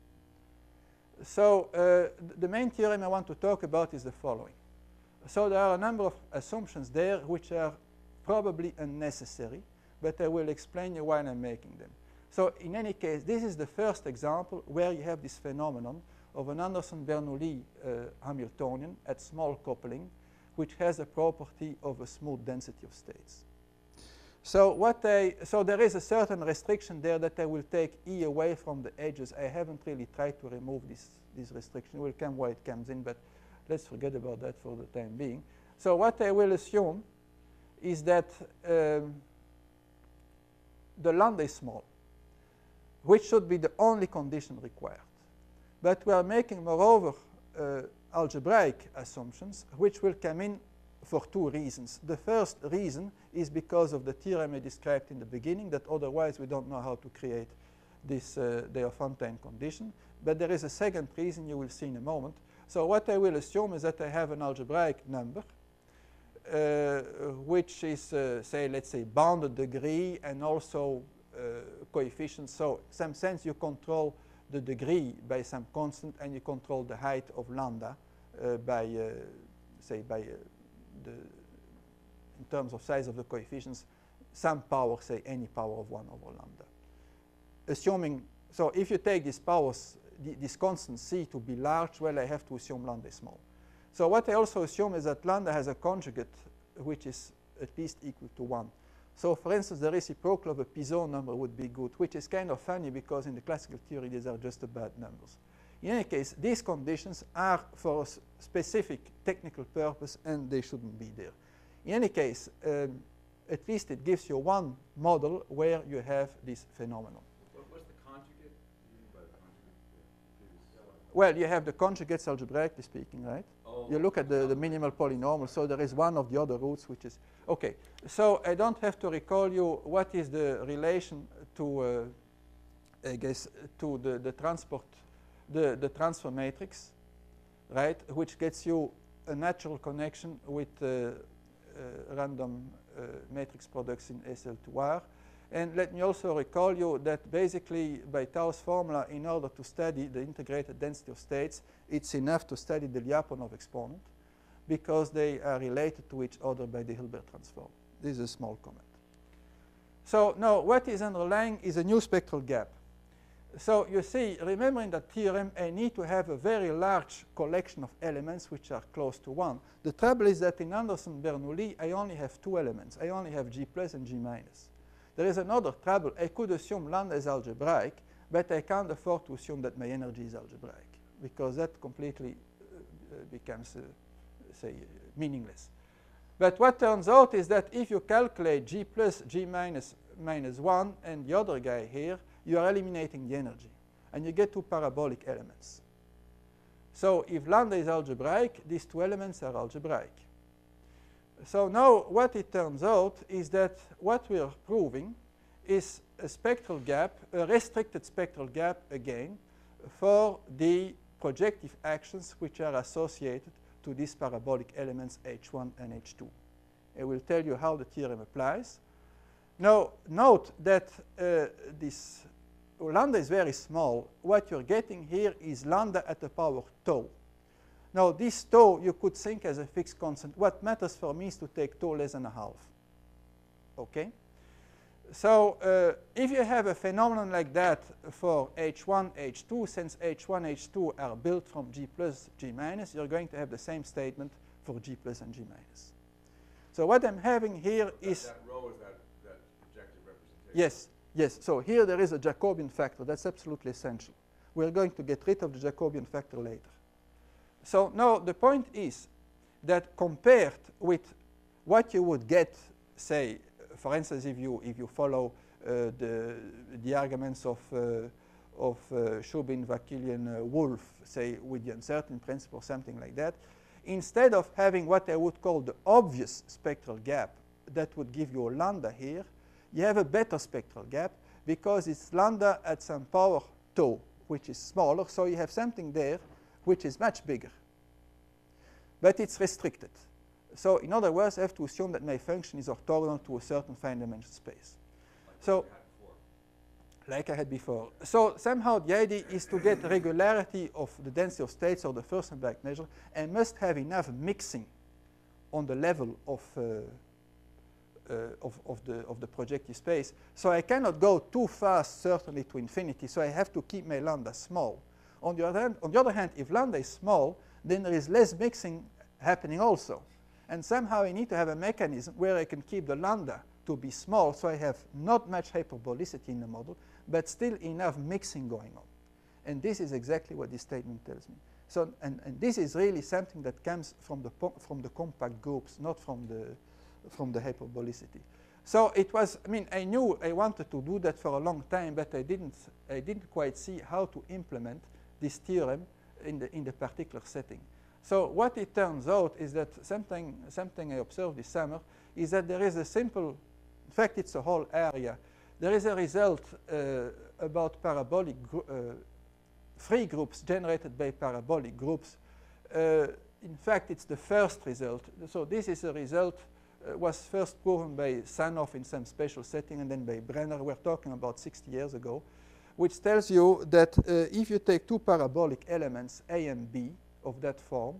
So the main theorem I want to talk about is the following. So there are a number of assumptions there which are probably unnecessary, but I will explain you why I'm making them. So in any case, this is the first example where you have this phenomenon of an Anderson-Bernoulli Hamiltonian at small coupling, which has a property of a smooth density of states. So so there is a certain restriction there that I will take E away from the edges. I haven't really tried to remove this restriction. It will come where it comes in, but let's forget about that for the time being. So what I will assume is that the lambda is small, which should be the only condition required. But we are making, moreover, algebraic assumptions, which will come in for 2 reasons. The first reason is because of the theorem I described in the beginning, that otherwise we don't know how to create this Diophantine condition. But there is a second reason you will see in a moment. So what I will assume is that I have an algebraic number, which is, say, let's say, bounded degree and also coefficients. So in some sense, you control the degree by some constant, and you control the height of lambda by, in terms of size of the coefficients, some power, say, any power of 1 over lambda. Assuming, so if you take these powers, this constant c to be large, well, I have to assume lambda is small. So what I also assume is that lambda has a conjugate which is at least equal to 1. So for instance, the reciprocal of a Pizot number would be good, which is kind of funny because in the classical theory these are just the bad numbers. In any case, these conditions are for a specific technical purpose and they shouldn't be there. In any case, at least it gives you one model where you have this phenomenon. What's the conjugate? What do you mean by the conjugate? Well, you have the conjugates algebraically speaking, right? Oh, you look at the minimal polynomial, so there is one of the other roots which is okay. So I don't have to recall you what is the relation to, I guess, to the transport, the transfer matrix, right? Which gets you a natural connection with random matrix products in SL2R. And let me also recall you that basically by Tau's formula, in order to study the integrated density of states, it's enough to study the Lyapunov exponent because they are related to each other by the Hilbert transform. This is a small comment. So now what is underlying is a new spectral gap. So you see, remembering that theorem, I need to have a very large collection of elements which are close to 1. The trouble is that in Anderson-Bernoulli, I only have 2 elements. I only have G plus and G minus. There is another trouble. I could assume lambda is algebraic, but I can't afford to assume that my energy is algebraic because that completely becomes, say, meaningless. But what turns out is that if you calculate G plus, G minus, minus 1, and the other guy here, you are eliminating the energy, and you get 2 parabolic elements. So if lambda is algebraic, these 2 elements are algebraic. So now what it turns out is that what we are proving is a spectral gap, a restricted spectral gap again, for the projective actions which are associated to these parabolic elements H1 and H2. I will tell you how the theorem applies. Now note that this lambda is very small, what you're getting here is lambda at the power tau. Now, this tau you could think as a fixed constant. What matters for me is to take tau less than a half. Okay? So if you have a phenomenon like that for H1, H2, since H1, H2 are built from G plus, G minus, you're going to have the same statement for G plus and G minus. So what I'm having here is... That rho is that projective representation. Yes, yes. So here there is a Jacobian factor. That's absolutely essential. We're going to get rid of the Jacobian factor later. So now the point is that compared with what you would get, say, for instance, if you follow the arguments of Shubin, Vakilian, Wolf, say, with the uncertainty principle, something like that, instead of having what I would call the obvious spectral gap that would give you a lambda here, you have a better spectral gap because it's lambda at some power tau, which is smaller. So you have something there which is much bigger. But it's restricted. So in other words, I have to assume that my function is orthogonal to a certain finite dimension space. Like I had before. So somehow the idea is to get regularity of the density of states or the Furstenberg measure and must have enough mixing on the level of the projective space. So I cannot go too fast, certainly to infinity, so I have to keep my lambda small. On the other hand, if lambda is small, then there is less mixing happening also. And somehow I need to have a mechanism where I can keep the lambda to be small, so I have not much hyperbolicity in the model, but still enough mixing going on. And this is exactly what this statement tells me. So, and this is really something that comes from the compact groups, not from the hyperbolicity. So it was, I mean, I knew I wanted to do that for a long time, but I didn't quite see how to implement this theorem in the particular setting. So what it turns out is that something I observed this summer is that there is a simple, in fact, it's a whole area. There is a result about parabolic free groups generated by parabolic groups. In fact, it's the first result. So this is a result was first proven by Sanoff in some special setting and then by Brenner. We're talking about 60 years ago, which tells you that if you take two parabolic elements, A and B, of that form,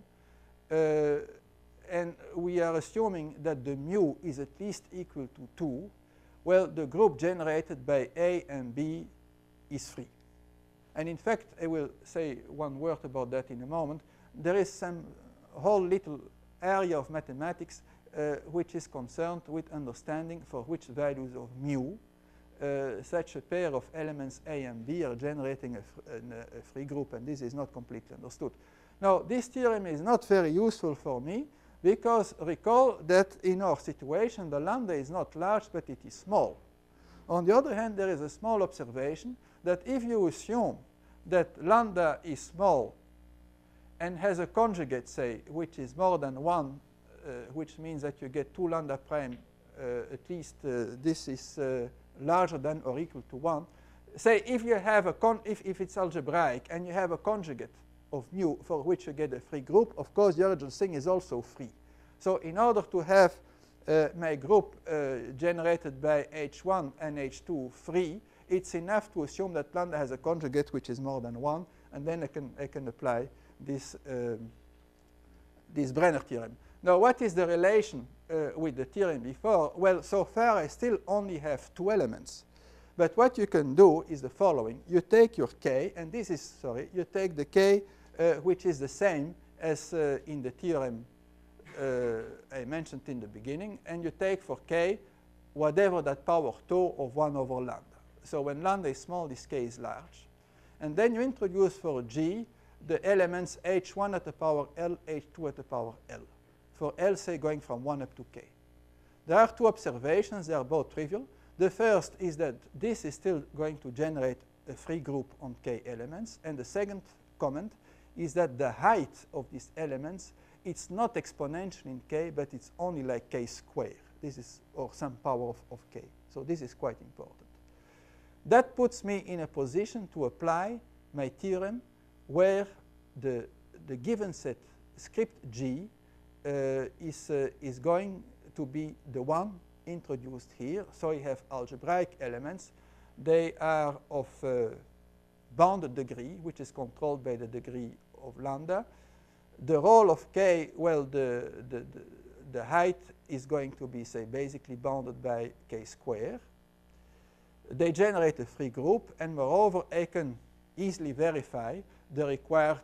and we are assuming that the mu is at least equal to 2, well, the group generated by A and B is free. And in fact, I will say one word about that in a moment. There is some whole little area of mathematics which is concerned with understanding for which values of mu such a pair of elements A and B are generating a free group, and this is not completely understood. Now, this theorem is not very useful for me because recall that in our situation, the lambda is not large, but it is small. On the other hand, there is a small observation that if you assume that lambda is small and has a conjugate, say, which is more than 1, which means that you get 2 lambda prime, at least this is larger than or equal to 1. Say if you have a if it's algebraic and you have a conjugate of mu for which you get a free group, of course the original thing is also free. So in order to have my group generated by H1 and H2 free, it's enough to assume that lambda has a conjugate which is more than 1, and then I can apply this this Brenner theorem. Now, what is the relation with the theorem before? Well, so far I still only have 2 elements. But what you can do is the following. You take your k, and this is, sorry, you take the k which is the same as in the theorem I mentioned in the beginning, and you take for k whatever that power tau of 1 over lambda. So when lambda is small, this k is large. And then you introduce for g the elements h1 at the power L, h2 at the power L. For L, say, going from 1 up to k. There are 2 observations. They are both trivial. The first is that this is still going to generate a free group on k elements. And the second comment is that the height of these elements, it's not exponential in k, but it's only like k squared. This is, or some power of k. So this is quite important. That puts me in a position to apply my theorem where the given set script g is going to be the one introduced here. So you have algebraic elements They are of bounded degree, which is controlled by the degree of lambda. The role of k, well, the height is going to be, say, basically bounded by k square. They generate a free group, and moreover, I can easily verify the required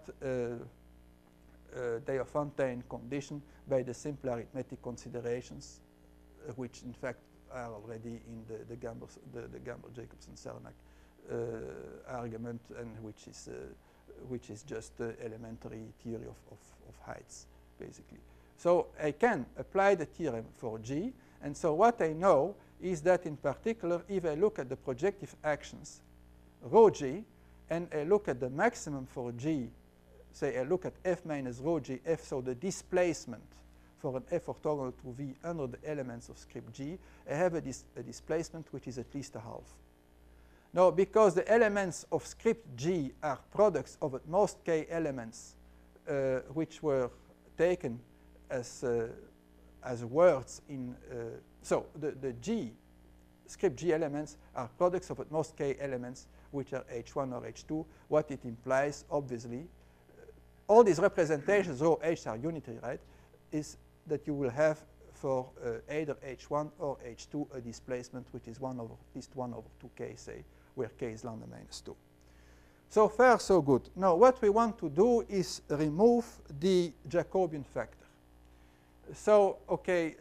Diophantine condition by the simple arithmetic considerations, which in fact are already in the Gamble-Jacobson-Cernak argument, and which is just the elementary theory of heights, basically. So I can apply the theorem for G, and so what I know is that in particular, if I look at the projective actions, rho G, and I look at the maximum for G, say I look at f minus rho G, f, so the displacement for an f orthogonal to V under the elements of script G, I have a displacement which is at least a half. Now, because the elements of script G are products of at most k elements which were taken as words in, so the G, script G elements are products of at most k elements which are H1 or H2. What it implies, obviously, all these representations, rho H are unitary, right, is that you will have for either H1 or H2 a displacement which is at least 1 over 2k, say, where k is lambda minus 2. So far, so good. Now, what we want to do is remove the Jacobian factor. So, okay,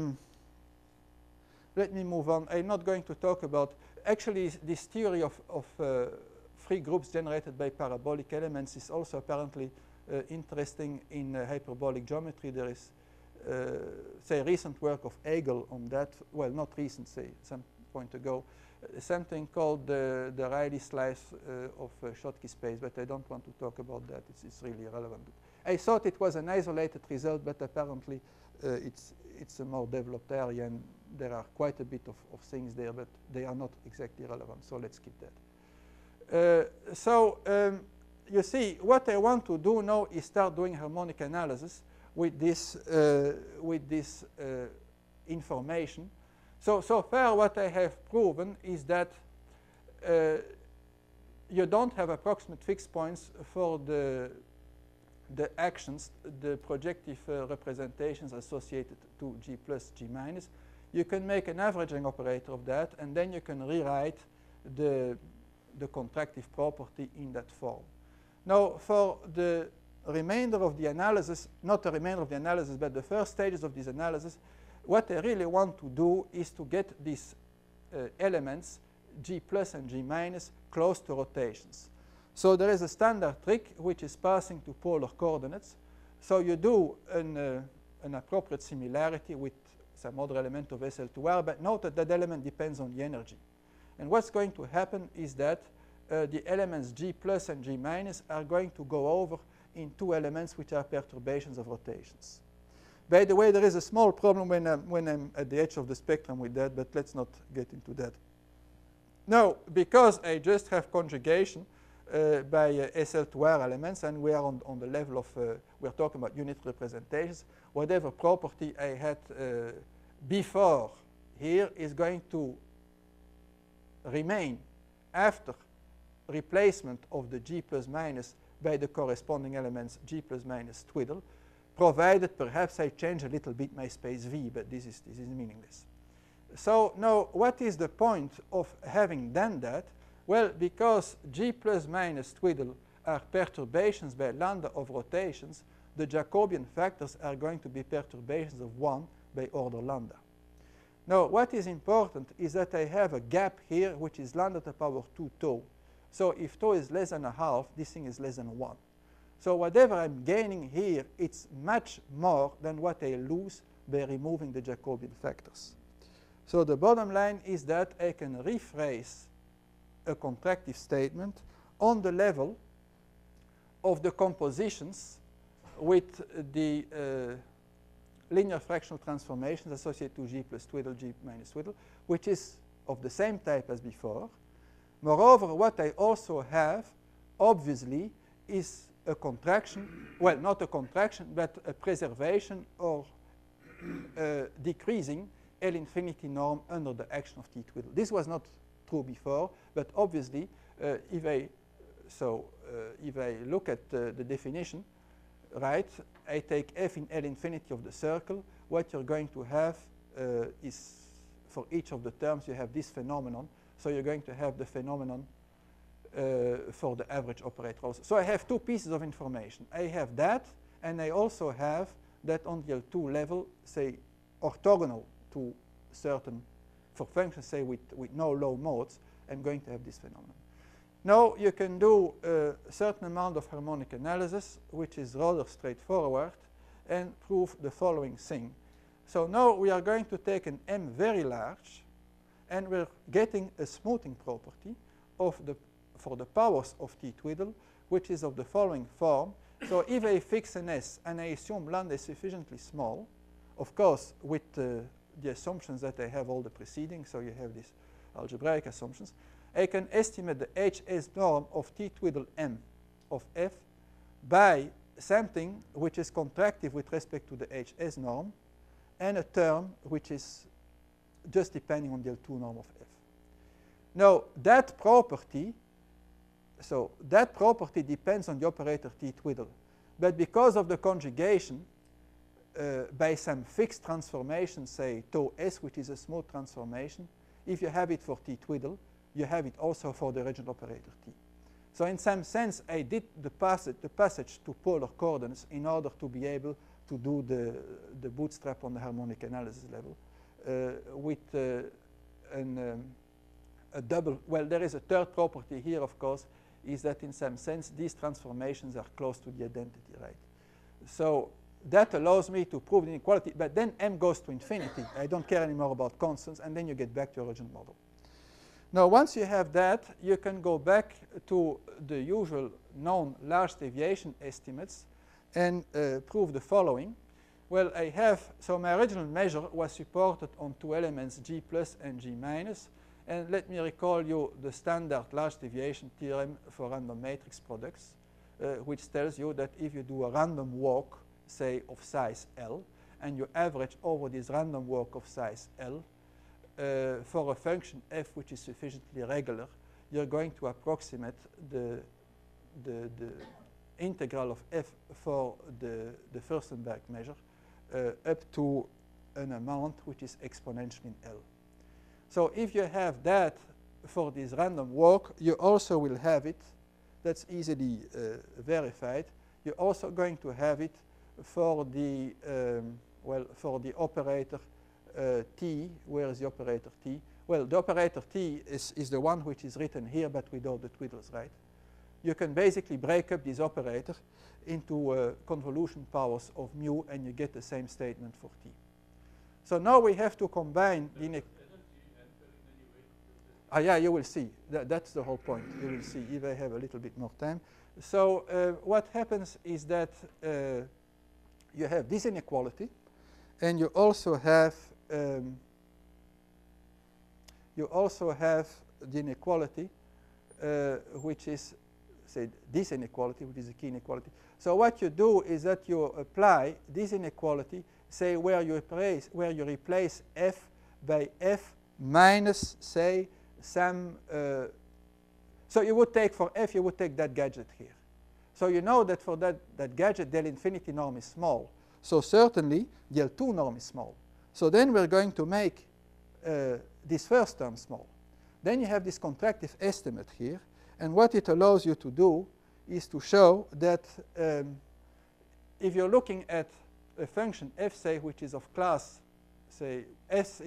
let me move on. I'm not going to talk about, actually, this theory of free groups generated by parabolic elements is also apparently interesting in hyperbolic geometry. There is, say, recent work of Hegel on that. Well, not recent, say, some point ago. Something called the Rayleigh slice of Schottky space, but I don't want to talk about that. It's really irrelevant. I thought it was an isolated result, but apparently it's a more developed area, and there are quite a bit of things there, but they are not exactly relevant, so let's skip that. You see, what I want to do now is start doing harmonic analysis with this information. So far what I have proven is that you don't have approximate fixed points for the actions, the projective representations associated to G plus, G minus. You can make an averaging operator of that, and then you can rewrite the contractive property in that form. Now, for the remainder of the analysis, not the remainder of the analysis, but the first stages of this analysis, what I really want to do is to get these elements, G plus and G minus, close to rotations. So there is a standard trick which is passing to polar coordinates. So you do an appropriate similarity with some other element of SL2R, but note that that element depends on the energy. And what's going to happen is that the elements G plus and G minus are going to go over in two elements which are perturbations of rotations. By the way, there is a small problem when I'm at the edge of the spectrum with that, but let's not get into that. Now, because I just have conjugation by SL2R elements, and we are on the level of, we're talking about unit representations, whatever property I had before here is going to remain after replacement of the G plus minus by the corresponding elements G plus minus twiddle, provided perhaps I change a little bit my space V, but this is meaningless. So now, what is the point of having done that? Well, because G plus minus twiddle are perturbations by lambda of rotations, the Jacobian factors are going to be perturbations of 1 by order lambda. Now, what is important is that I have a gap here, which is lambda to the power 2 tau. So if tau is less than a half, this thing is less than 1. So whatever I'm gaining here, it's much more than what I lose by removing the Jacobian factors. So the bottom line is that I can rephrase a contractive statement on the level of the compositions with the linear fractional transformations associated to G plus twiddle, G minus twiddle, which is of the same type as before. Moreover, what I also have, obviously, is a contraction, well, not a contraction, but a preservation or decreasing L infinity norm under the action of T twiddle. This was not true before, but obviously, if I look at the definition, right, I take f in L infinity of the circle, what you're going to have is, for each of the terms, you have this phenomenon. So you're going to have the phenomenon for the average operator also. So I have two pieces of information. I have that, and I also have that on the L2 level, say, orthogonal to certain, for functions, say, with no low modes, I'm going to have this phenomenon. Now you can do a certain amount of harmonic analysis, which is rather straightforward, and prove the following thing. So now we are going to take an M very large, and we're getting a smoothing property of for the powers of T twiddle, which is of the following form. So if I fix an S and I assume lambda is sufficiently small, of course, with the assumptions that I have all the preceding, so you have these algebraic assumptions, I can estimate the HS norm of T twiddle M of F by something which is contractive with respect to the HS norm and a term which is just depending on the L2 norm of F. Now, that property depends on the operator T twiddle. But because of the conjugation, by some fixed transformation, say tau S, which is a smooth transformation, if you have it for T twiddle, you have it also for the original operator T. So in some sense, I did the passage to polar coordinates in order to be able to do the bootstrap on the harmonic analysis level with a double. Well, there is a third property here, of course, is that in some sense these transformations are close to the identity, right? So that allows me to prove the inequality, but then M goes to infinity. I don't care anymore about constants, and then you get back to your original model. Now, once you have that, you can go back to the usual known large deviation estimates and prove the following. Well, I have, so my original measure was supported on two elements, G plus and G minus. And let me recall you the standard large deviation theorem for random matrix products, which tells you that if you do a random walk, say, of size L, and you average over this random walk of size L, for a function f which is sufficiently regular, you're going to approximate the integral of f for the Furstenberg measure up to an amount which is exponential in L. So if you have that for this random walk, you also will have it. That's easily verified. You're also going to have it for the for the operator T. Where is the operator T? Well, the operator T is the one which is written here, but without the twiddles, right? You can basically break up this operator into convolution powers of mu, and you get the same statement for T. So now we have to combine the yeah, you will see. That's the whole point. You will see if I have a little bit more time. So what happens is that you have this inequality, and you also have the inequality which is, say, this inequality, which is a key inequality. So what you do is that you apply this inequality, say, where you replace f by f minus, say, some. So you would take for f, you would take that gadget here. So you know that for that gadget, the L infinity norm is small. So certainly the L2 norm is small. So then we're going to make this first term small. Then you have this contractive estimate here. And what it allows you to do is to show that if you're looking at a function f, say, which is of class, say, S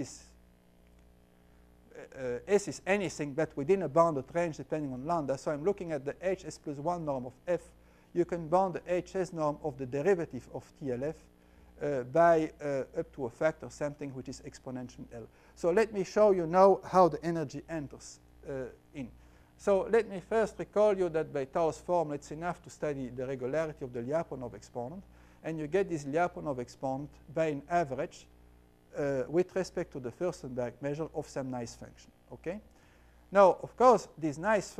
is anything but within a bounded range depending on lambda. So I'm looking at the HS plus 1 norm of f. You can bound the HS norm of the derivative of TLF by up to a factor, something which is exponential L. So let me show you now how the energy enters in. So let me first recall you that by Tao's formula, it's enough to study the regularity of the Lyapunov exponent. And you get this Lyapunov exponent by an average with respect to the Furstenberg measure of some nice function. Okay. Now, of course, this nice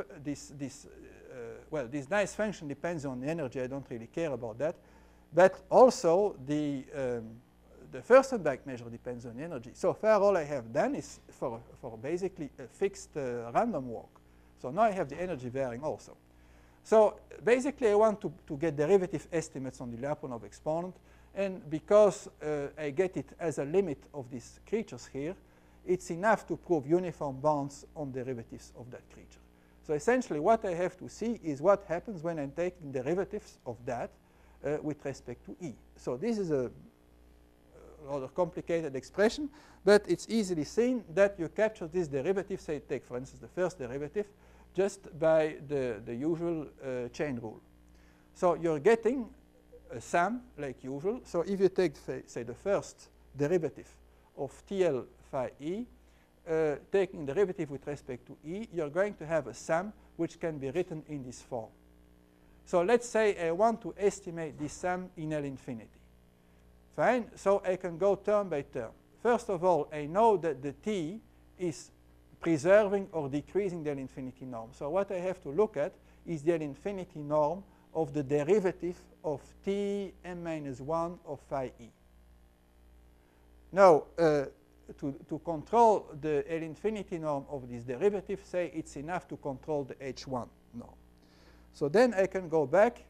function depends on the energy. I don't really care about that. But also the the Fürstenberg measure depends on energy. So far, all I have done is for basically a fixed random walk. So now I have the energy varying also. So basically, I want to get derivative estimates on the Lyapunov exponent. And because I get it as a limit of these creatures here, it's enough to prove uniform bounds on derivatives of that creature. So essentially, what I have to see is what happens when I'm taking derivatives of that with respect to E. So this is a rather complicated expression, but it's easily seen that you capture this derivative, say take for instance the first derivative, just by the usual chain rule. So you're getting a sum like usual. So if you take, say, the first derivative of TL phi E, taking derivative with respect to E, you're going to have a sum which can be written in this form. So let's say I want to estimate this sum in L infinity. Fine. So I can go term by term. First of all, I know that the T is preserving or decreasing the L infinity norm. So what I have to look at is the L infinity norm of the derivative of T m minus 1 of phi E. Now, to control the L infinity norm of this derivative, say it's enough to control the H1 norm. So then I can go back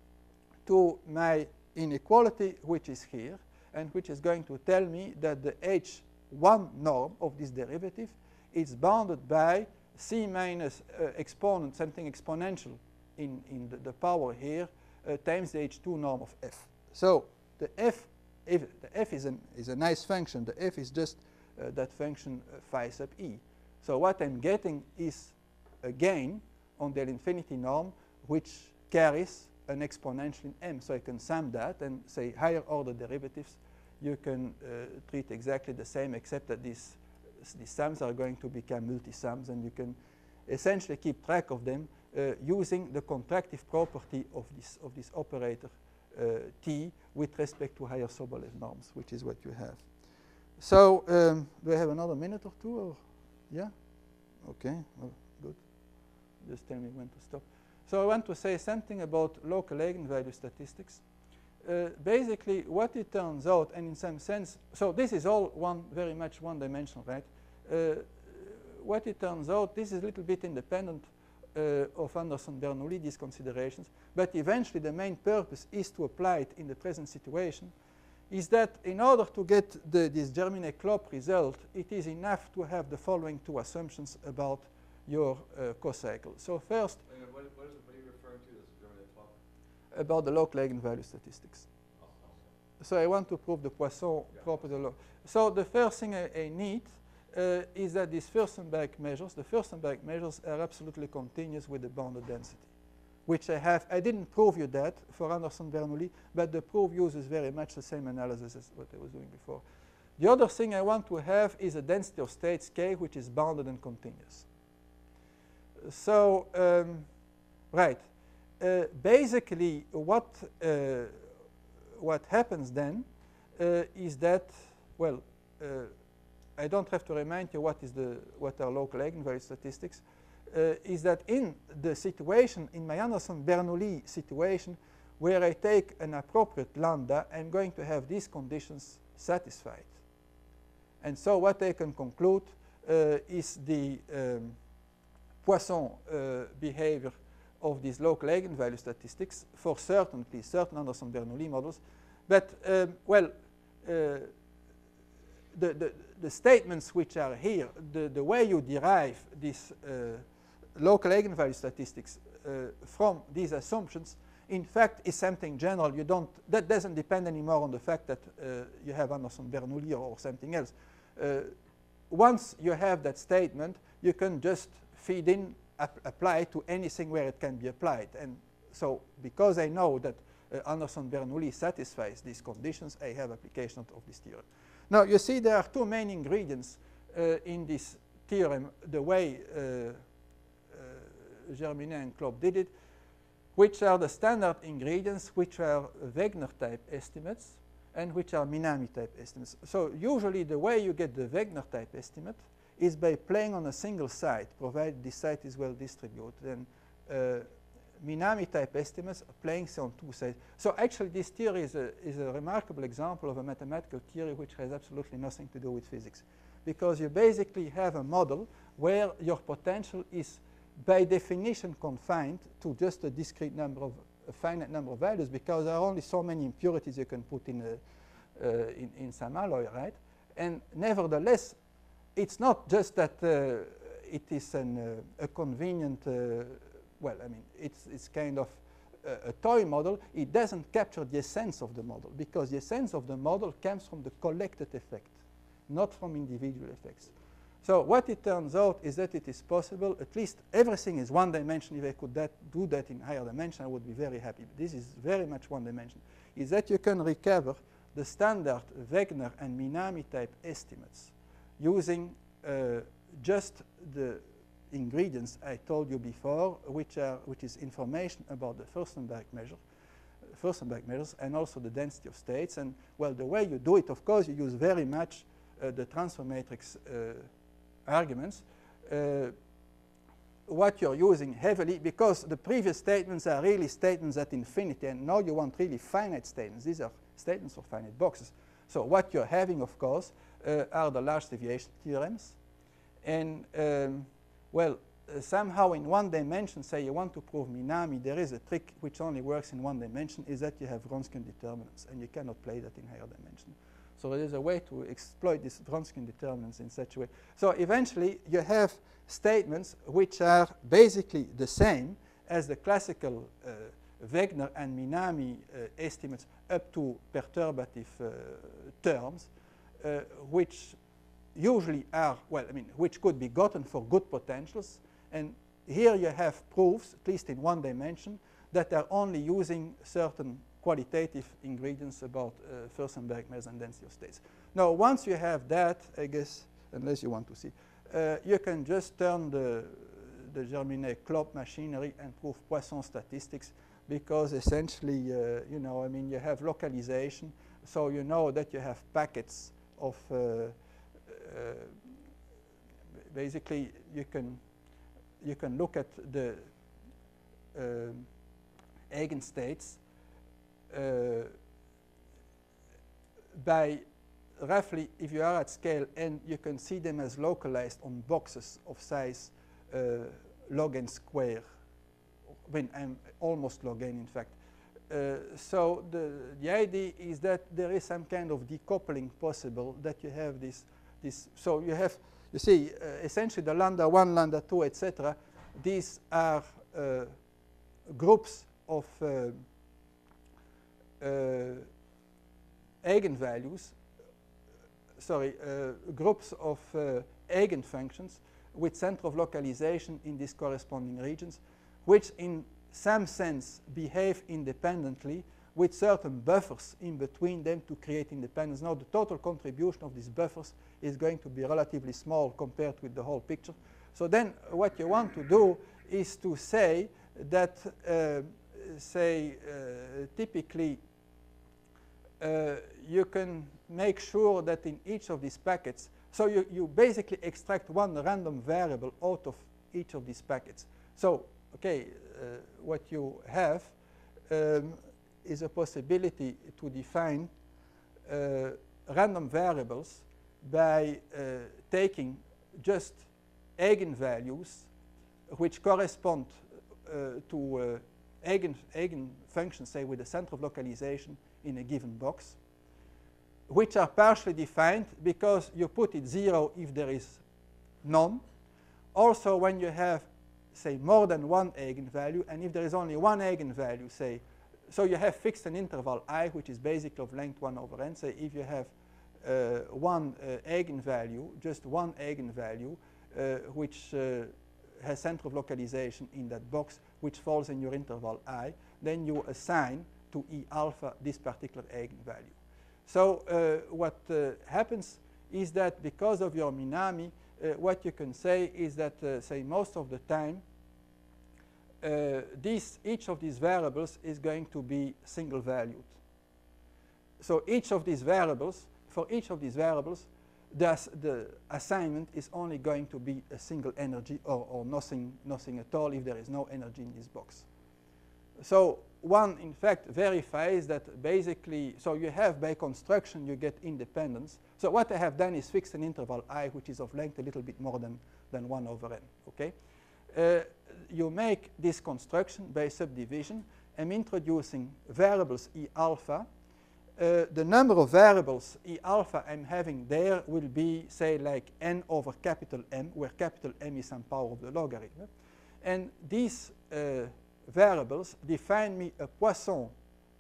to my inequality, which is here, and which is going to tell me that the H1 norm of this derivative is bounded by C minus exponent, something exponential in the power here, times the H2 norm of F. So the F is a nice function. The F is just that function phi sub E. So what I'm getting is a gain on the L infinity norm, which carries an exponential in M. So I can sum that and say higher order derivatives, you can treat exactly the same, except that these sums are going to become multi-sums, and you can essentially keep track of them using the contractive property of this operator T with respect to higher Sobolev norms, which is what you have. So do I have another minute or two? Or yeah? Okay, well, good. Just tell me when to stop. So I want to say something about local eigenvalue statistics. Basically, what it turns out, and in some sense, so this is all very much one-dimensional, right? What it turns out, this is a little bit independent of Anderson-Bernoulli, these considerations, but eventually the main purpose is to apply it in the present situation, is that in order to get this Germinet-Klopp result, it is enough to have the following two assumptions about your cocycle. So first, what are you referring to as Germinet-Klopp? About the local eigenvalue statistics. Oh, okay. So I want to prove the Poisson property law. So the first thing I need is that these Fürstenberg measures, the Fürstenberg measures are absolutely continuous with the bounded density, which I have. I didn't prove you that for Anderson-Bernoulli, but the proof uses very much the same analysis as what I was doing before. The other thing I want to have is a density of states K, which is bounded and continuous. So, right. Basically, what happens then is that, well, I don't have to remind you what are local eigenvalue statistics. Is that in the situation, in my Anderson-Bernoulli situation, where I take an appropriate lambda, I'm going to have these conditions satisfied. And so what I can conclude is the Poisson behavior of these local eigenvalue statistics for certain Anderson-Bernoulli models. But, well, the statements which are here, the way you derive these local eigenvalue statistics from these assumptions, in fact, is something general. That doesn't depend anymore on the fact that you have Anderson-Bernoulli or something else. Once you have that statement, you can just feed in, apply to anything where it can be applied. And so because I know that Anderson-Bernoulli satisfies these conditions, I have application of this theorem. Now, you see there are two main ingredients in this theorem, the way Germinet and Klopp did it, which are the standard ingredients, which are Wegner-type estimates and which are Minami-type estimates. So usually the way you get the Wegner-type estimate is by playing on a single site, provided this site is well distributed. And Minami type estimates playing on two sides. So actually this theory is a remarkable example of a mathematical theory which has absolutely nothing to do with physics, because you basically have a model where your potential is by definition confined to just a discrete number of a finite number of values, because there are only so many impurities you can put in some alloy, right? And nevertheless, it's not just that it is a convenient, well, I mean, it's kind of a toy model. It doesn't capture the essence of the model, because the essence of the model comes from the collected effect, not from individual effects. So what it turns out is that it is possible, at least everything is one dimension. If I could do that in higher dimension, I would be very happy. But this is very much one dimension, is that you can recover the standard Wegener and Minami type estimates using just the ingredients I told you before, which is information about the Furstenberg measures, and also the density of states. And well, the way you do it, of course, you use very much the transfer matrix arguments. What you're using heavily, because the previous statements are really statements at infinity, and now you want really finite statements. These are statements of finite boxes. So what you're having, of course, are the large deviation theorems. And well, somehow in one dimension, say you want to prove Minami, there is a trick which only works in one dimension, is that you have Wronskian determinants, and you cannot play that in higher dimension. So there is a way to exploit these Wronskian determinants in such a way. So eventually, you have statements which are basically the same as the classical Wegener and Minami estimates up to perturbative terms, which usually are, well, I mean, which could be gotten for good potentials. And here you have proofs, at least in one dimension, that are only using certain qualitative ingredients about Furstenberg measures and density of states. Now, once you have that, I guess, unless you want to see, you can just turn the Germinet-Klopp machinery and prove Poisson statistics, because essentially, you know, I mean, you have localization, so you know that you have packets of basically you can look at the eigenstates by roughly, if you are at scale n, you can see them as localized on boxes of size log n square, when I'm almost log n, in fact. So the idea is that there is some kind of decoupling possible, that you have this. So you have, you see, essentially the lambda 1, lambda 2, etc. These are groups of eigenvalues, sorry, groups of eigenfunctions with center of localization in these corresponding regions, which in some sense behave independently with certain buffers in between them to create independence. Now, the total contribution of these buffers is going to be relatively small compared with the whole picture. So then what you want to do is to say that, typically, you can make sure that in each of these packets, so you basically extract one random variable out of each of these packets. So, okay, what you have is a possibility to define random variables by taking just eigenvalues which correspond to eigenfunctions, say, with a center of localization in a given box, which are partially defined because you put it 0 if there is none. Also, when you have, say, more than one eigenvalue, and if there is only one eigenvalue, say, so you have fixed an interval I, which is basically of length 1 over n. Say, if you have one eigenvalue, just one eigenvalue, which has center of localization in that box, which falls in your interval I, then you assign to E alpha this particular eigenvalue. So what happens is that because of your Minami, what you can say is that, say, most of the time, each of these variables is going to be single valued. So each of these variables, for each of these variables, the assignment is only going to be a single energy or nothing at all if there is no energy in this box. So one, in fact, verifies that basically, so you have by construction, you get independence. So what I have done is fix an interval I, which is of length a little bit more than 1 over n, okay? You make this construction by subdivision. I'm introducing variables E alpha. The number of variables E alpha I'm having there will be, say, like n over capital M, where capital M is some power of the logarithm. And these variables define me a Poisson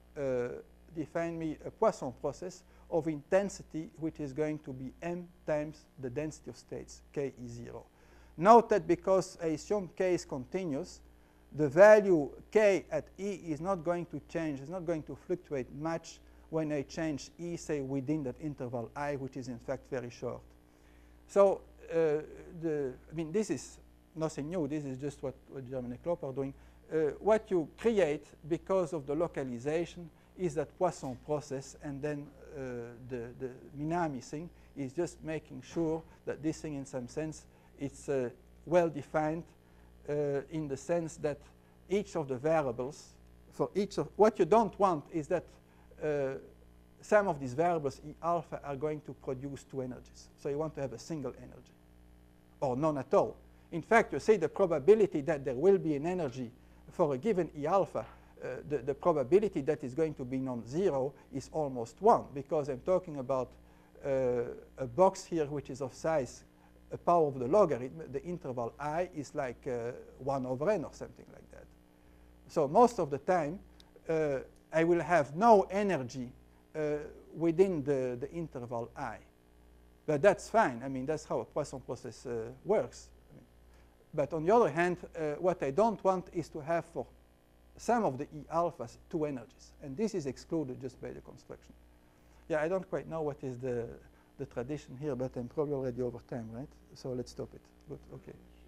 process of intensity, which is going to be m times the density of states, k is 0. Note that because I assume k is continuous, the value k at E is not going to change, it's not going to fluctuate much when I change E, say, within that interval I, which is in fact very short. So I mean, this is nothing new. This is just what German and Klopp are doing. What you create because of the localization is that Poisson process, and then the Minami thing is just making sure that this thing, in some sense, it's well defined in the sense that each of the variables, for each of, what you don't want is that some of these variables E alpha are going to produce 2 energies. So you want to have a single energy, or none at all. In fact, you say the probability that there will be an energy for a given E alpha, the probability that is going to be non-zero is almost 1, because I'm talking about a box here which is of size a power of the logarithm. The interval I is like 1 over n or something like that. So most of the time, I will have no energy within the interval I. But that's fine. I mean, that's how a Poisson process works. But on the other hand, what I don't want is to have for some of the E alphas 2 energies. And this is excluded just by the construction. Yeah, I don't quite know what is the tradition here, but I'm probably already over time, right? So let's stop it. Good, okay.